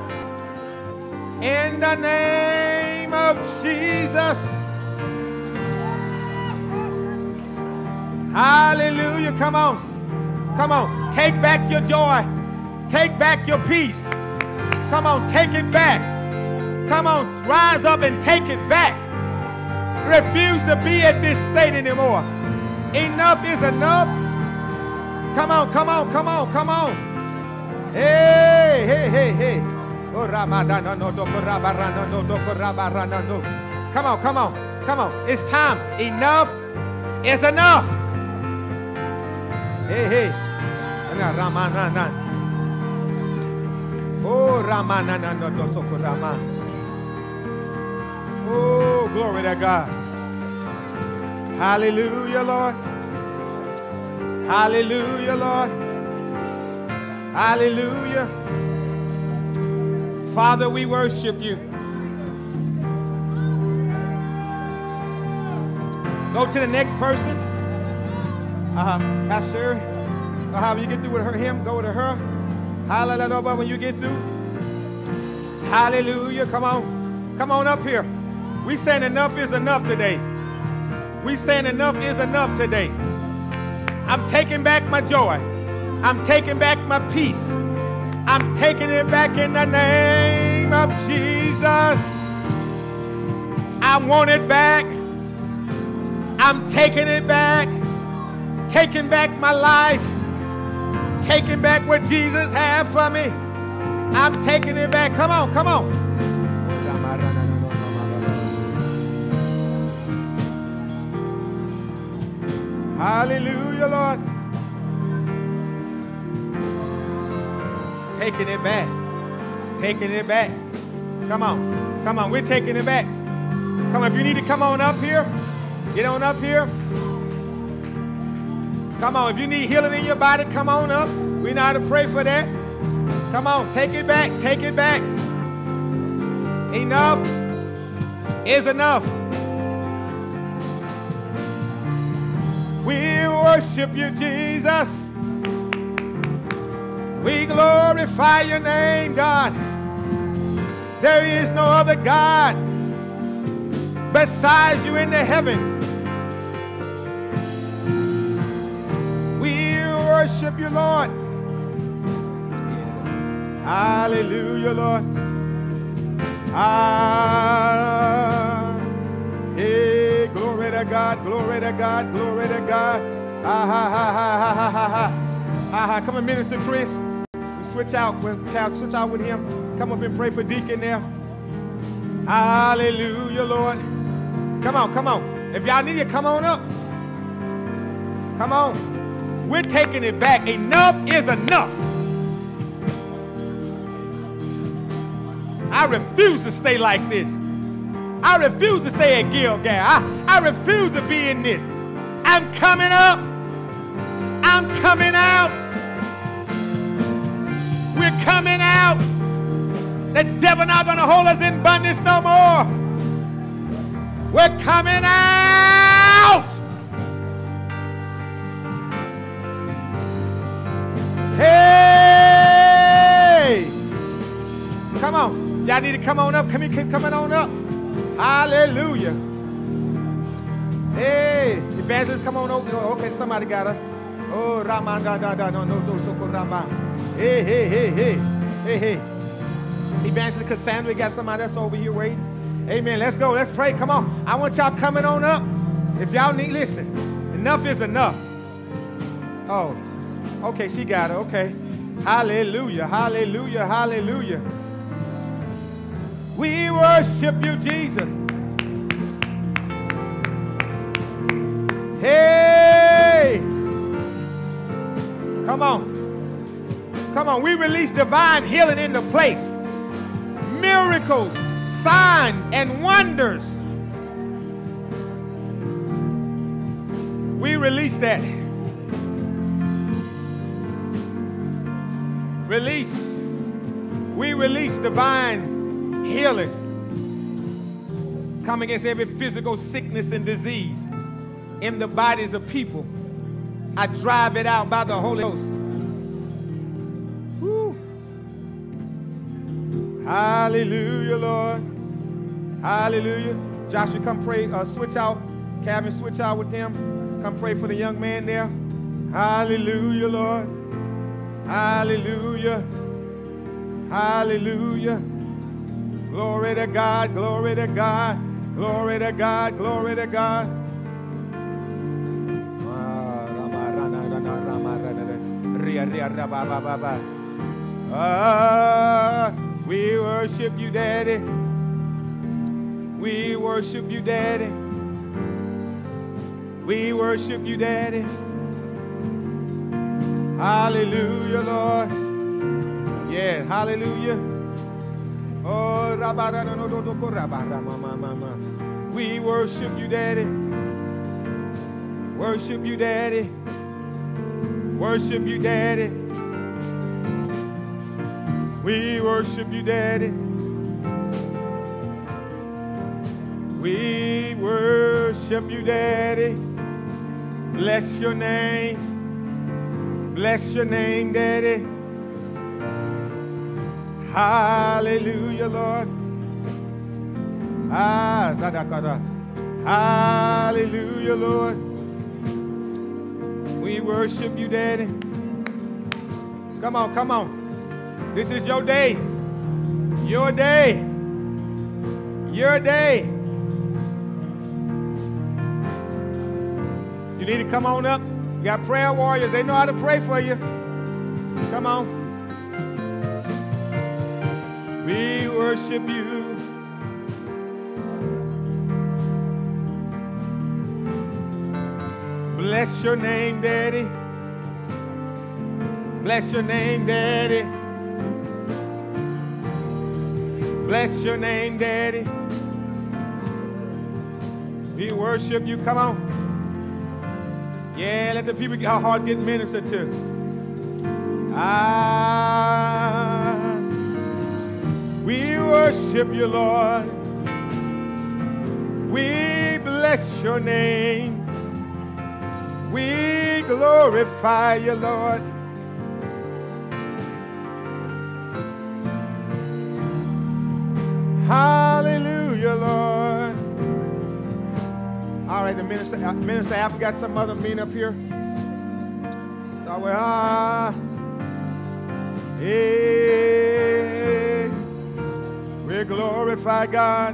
In the name of Jesus. Hallelujah. Come on. Come on. Take back your joy. Take back your peace. Come on. Take it back. Come on. Rise up and take it back. Refuse to be at this state anymore. Enough is enough. Come on. Come on. Come on. Come on. Hey, hey, hey, hey. Come on. Come on. Come on. It's time. Enough is enough. Hey, hey. Oh, oh, glory to God. Hallelujah, Lord. Hallelujah, Lord. Hallelujah. Father, we worship you. Go to the next person. Pastor, however you get through with her, him, go to her. Hallelujah. When you get through. Hallelujah. Come on. Come on up here. We saying enough is enough today. We saying enough is enough today. I'm taking back my joy. I'm taking back my peace. I'm taking it back in the name of Jesus. I want it back. I'm taking it back. Taking back my life. Taking back what Jesus had for me. I'm taking it back. Come on, come on. Hallelujah, Lord. Taking it back. Taking it back. Come on. Come on. We're taking it back. Come on. If you need to come on up here, get on up here. Come on. If you need healing in your body, come on up. We know how to pray for that. Come on. Take it back. Take it back. Enough is enough. We worship you, Jesus. We glorify your name, God. There is no other God besides you in the heavens. We worship you, Lord. Hallelujah, Lord. Hey, glory to God, glory to God, glory to God. Come on, Minister Chris. Switch out with him. Come up and pray for Deacon there. Hallelujah, Lord. Come on, come on. If y'all need it, come on up. Come on. We're taking it back. Enough is enough. I refuse to stay like this. I refuse to stay at Gilgal. I refuse to be in this. I'm coming up. I'm coming out. We're coming out. The devil not going to hold us in bondage no more. We're coming out. Hey! Come on. Y'all need to come on up. Come coming on up. Hallelujah. Hey, evangelist, come on over. Okay, somebody got her. Oh, Rama, no, Soko Rama. Hey. Evangelist Cassandra, got somebody else over here waiting. Amen. Let's go. Let's pray. Come on. I want y'all coming on up. If y'all need, listen. Enough is enough. Oh, okay. She got it. Okay. Hallelujah. Hallelujah. Hallelujah. We worship you, Jesus. Hey! Come on. Come on. We release divine healing in the place. Miracles, signs, and wonders. We release that. Release. We release divine healing. Come against every physical sickness and disease in the bodies of people. I drive it out by the Holy Ghost. Woo. Hallelujah, Lord. Hallelujah. Joshua, come pray. Switch out. Calvin, switch out with them. Come pray for the young man there. Hallelujah, Lord. Hallelujah. Hallelujah. Glory to God. Glory to God. Glory to God. Glory to God. We worship you, Daddy. We worship you, Daddy. We worship you, Daddy. Hallelujah, Lord. Yeah, hallelujah. Oh, we worship you, Daddy. Worship you, Daddy. Worship you, Daddy. We worship you, Daddy. We worship you, Daddy. Bless your name. Bless your name, Daddy. Hallelujah, Lord. Hallelujah, Lord. We worship you, Daddy. Come on, come on. This is your day. Your day. Your day. You need to come on up. You got prayer warriors. They know how to pray for you. Come on. We worship you. Bless your name, Daddy. Bless your name, Daddy. Bless your name, Daddy. We worship you. Come on. Yeah, let the people get our heart get ministered to. We worship you, Lord. We bless your name. We glorify you, Lord. Hallelujah, Lord. All right, the minister Apple got some other men up here. So we glorify God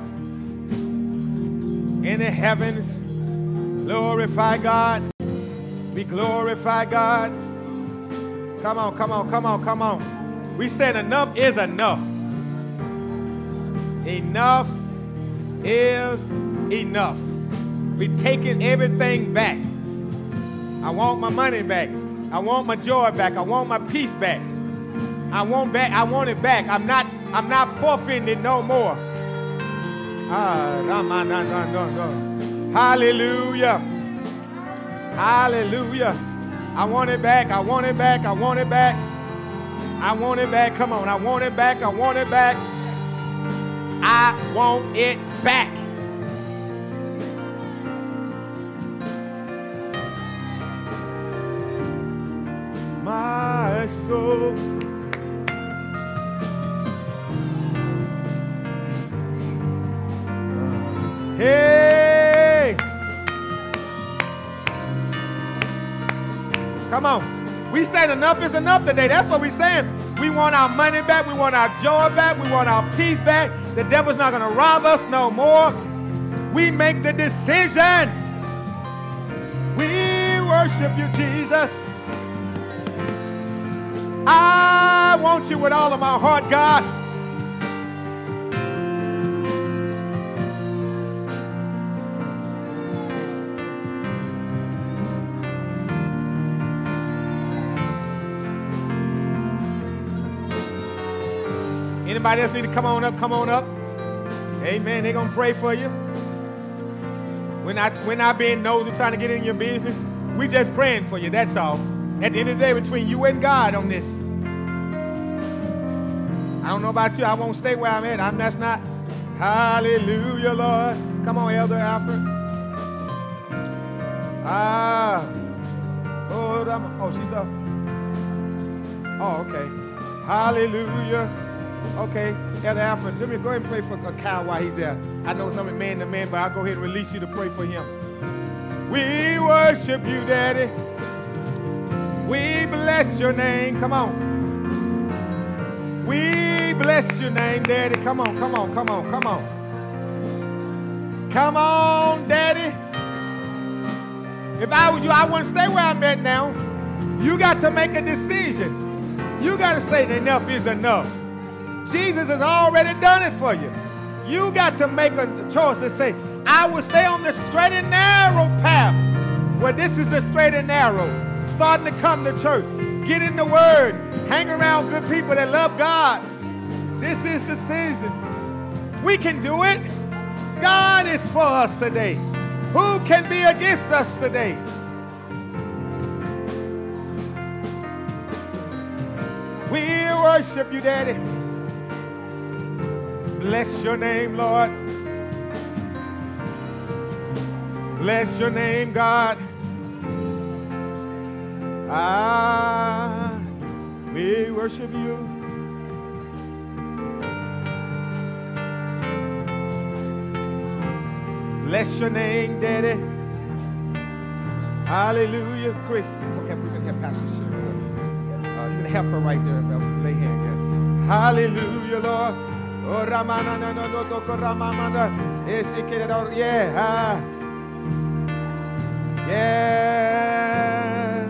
in the heavens. Glorify God. We glorify God. Come on, come on, come on, come on. We said enough is enough. Enough is enough. We taking everything back. I want my money back. I want my joy back. I want my peace back. I want it back. I'm not forfeiting it no more. Hallelujah. Hallelujah. I want it back. I want it back. I want it back. I want it back. Come on. I want it back. I want it back. I want it back. My soul. Hey. Come on. We said enough is enough today. That's what we're saying. We want our money back. We want our joy back. We want our peace back. The devil's not going to rob us no more. We make the decision. We worship you, Jesus. I want you with all of my heart, God. Anybody else need to come on up? Come on up. Amen. They're going to pray for you. We're not being nosy trying to get in your business. We just praying for you. That's all. At the end of the day, between you and God on this. I don't know about you. I won't stay where I'm at. That's not. Hallelujah, Lord. Come on, Elder Alfred. Oh, she's up. Oh, okay. Hallelujah. Okay, Elder Alfred, let me go ahead and pray for Kyle while he's there. I know it's not man to man, but I'll go ahead and release you to pray for him. We worship you, Daddy. We bless your name. Come on. We bless your name, Daddy. Come on, come on, come on, come on. Come on, Daddy. If I was you, I wouldn't stay where I'm at now. You got to make a decision. You got to say that enough is enough. Jesus has already done it for you. You got to make a choice to say, I will stay on the straight and narrow path. Where this is the straight and narrow. Starting to come to church. Get in the Word. Hang around good people that love God. This is the season. We can do it. God is for us today. Who can be against us today? We worship you, Daddy. Bless your name, Lord. Bless your name, God. We worship you. Bless your name, Daddy. Hallelujah. Chris, come help. We can help Pastor Cheryl. You can help her right there. Lay hand here. Hallelujah, Lord. Oh, Ramana, no, Ramana. Yeah. Yeah.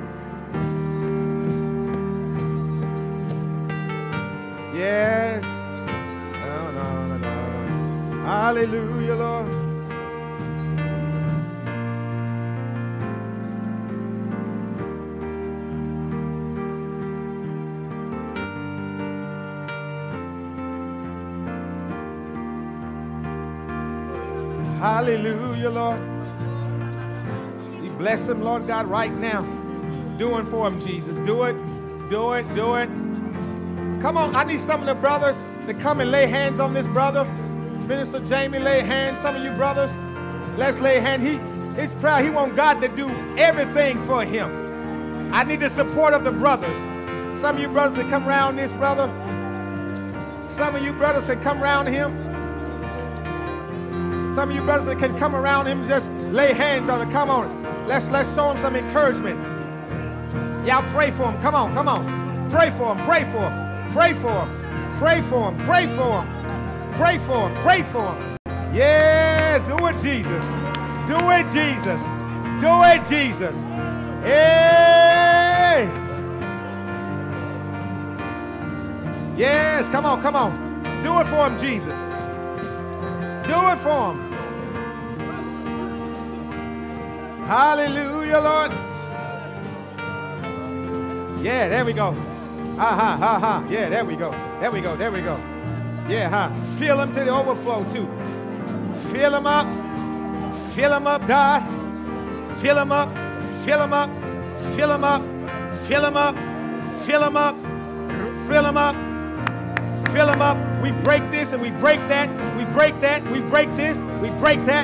Yes. No. Hallelujah, Lord. Hallelujah, Lord. We bless him, Lord God, right now. Do it for him, Jesus. Do it. Do it. Do it. Come on, I need some of the brothers to come and lay hands on this brother. Minister Jamie, lay hands. Some of you brothers, let's lay hands. He's proud. He wants God to do everything for him. I need the support of the brothers. Some of you brothers that come around this brother. Some of you brothers that come around him. Some of you brothers that can come around him, just lay hands on him. Come on. Let's show him some encouragement. Y'all pray for him. Come on, come on. Pray for him. Pray for him. Pray for him. Pray for him. Pray for him. Pray for him. Pray for him. Yes, do it, Jesus. Do it, Jesus. Do it, Jesus. Hey. Yes, come on, come on. Do it for him, Jesus. Do it for him. Hallelujah, Lord. Yeah, there we go. Yeah, there we go. There we go. There we go. Yeah, Fill him to the overflow, too. Fill him up. Fill him up, God. Fill him up. Fill him up. Fill him up. Fill him up. Fill him up. Fill him up. Fill him up. We break this and we break that. We break that. We break this. We break that.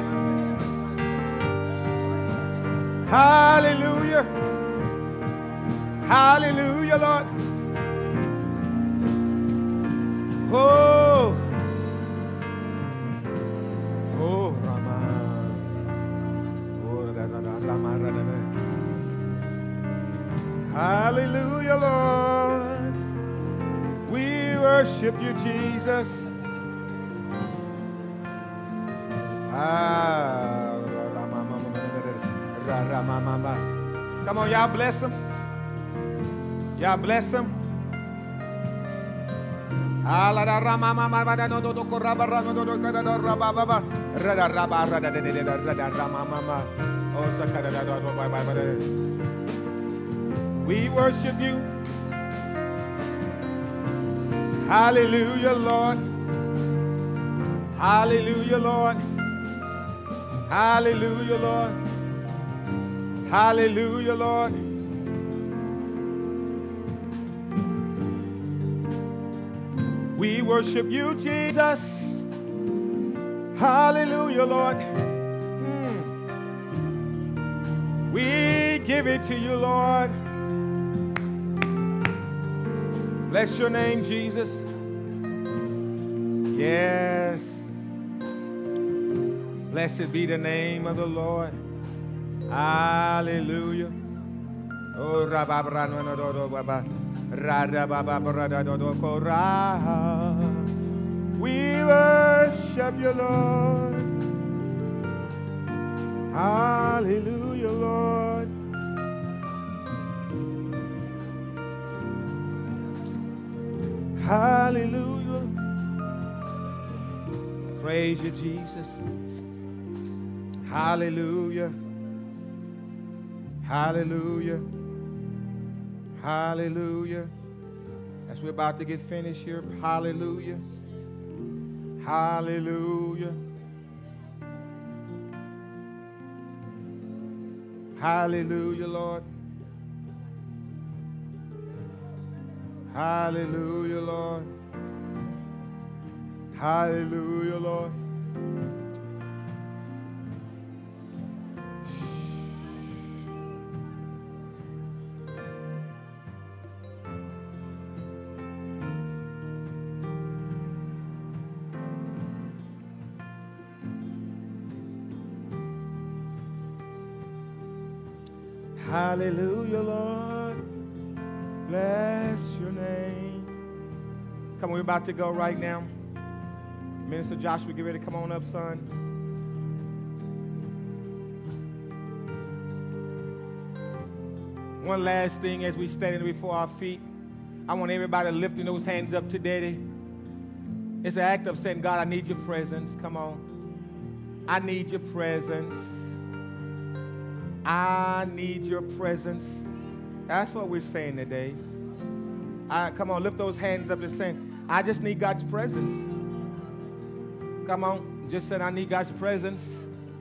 Hallelujah. Hallelujah, Lord. Oh. Oh, Rama. Oh, Rama. Hallelujah, Lord. We worship you, Jesus. Come on, y'all bless him. Y'all bless him. We worship you. Hallelujah, Lord. Hallelujah, Lord. Hallelujah, Lord. Hallelujah, Lord. We worship you, Jesus. Hallelujah, Lord. We give it to you, Lord. Bless your name, Jesus. Yes. Blessed be the name of the Lord. Hallelujah. Oh, we worship you, Lord. Hallelujah, Lord. Hallelujah. Praise you, Jesus. Hallelujah. Hallelujah. Hallelujah. As we're about to get finished here, hallelujah. Hallelujah. Hallelujah, Lord. Hallelujah, Lord. Hallelujah, Lord. Hallelujah, Lord. Bless your name. Come on, we're about to go right now. Minister Joshua, get ready to come on up, son. One last thing as we stand before our feet. I want everybody lifting those hands up to Daddy. It's an act of saying, God, I need your presence. Come on. I need your presence. I need your presence. That's what we're saying today. Come on, lift those hands up and saying, I just need God's presence. Come on. Just saying, I need God's presence.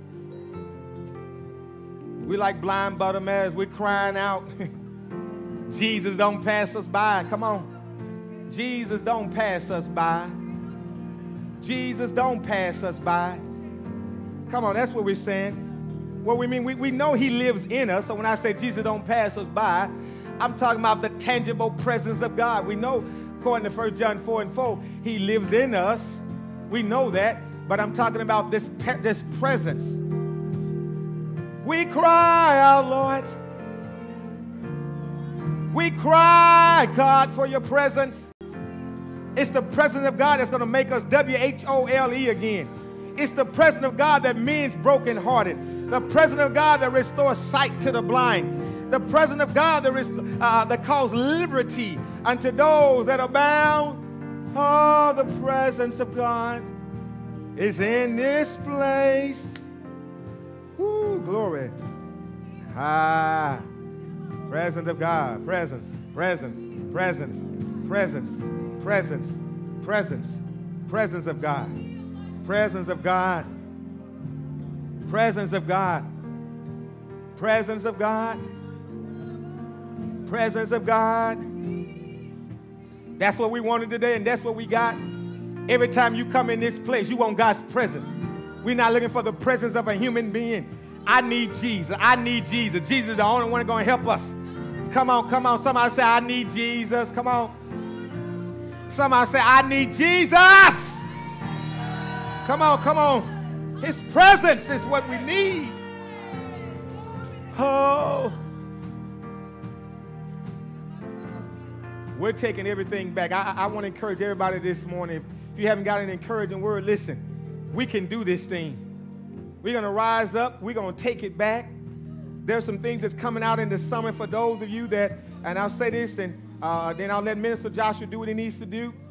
We like blind Bartimaeus. We're crying out. Jesus, don't pass us by. Come on. Jesus, don't pass us by. Jesus, don't pass us by. Come on, that's what we're saying. What we mean, we know he lives in us. So when I say Jesus, don't pass us by, I'm talking about the tangible presence of God. We know, according to 1 John 4:4, he lives in us. We know that. But I'm talking about this presence. We cry out, Lord. We cry, God, for your presence. It's the presence of God that's going to make us WHOLE again. It's the presence of God that mends brokenhearted. The presence of God that restores sight to the blind. The presence of God that calls liberty unto those that are bound. Oh, the presence of God is in this place. Woo, glory. Ah, presence of God. Presence, presence, presence, presence, presence, presence, presence of God. Presence of God. Presence of God. Presence of God. Presence of God. That's what we wanted today, and that's what we got. Every time you come in this place, you want God's presence. We're not looking for the presence of a human being. I need Jesus. I need Jesus. Jesus is the only one going to help us. Come on, come on. Somebody say, I need Jesus. Come on. Somebody say, I need Jesus. Come on, come on. His presence is what we need. Oh. We're taking everything back. I want to encourage everybody this morning. If you haven't got an encouraging word, listen. We can do this thing. We're going to rise up. We're going to take it back. There's some things that's coming out in the summer for those of you that, and I'll say this, and then I'll let Minister Joshua do what he needs to do.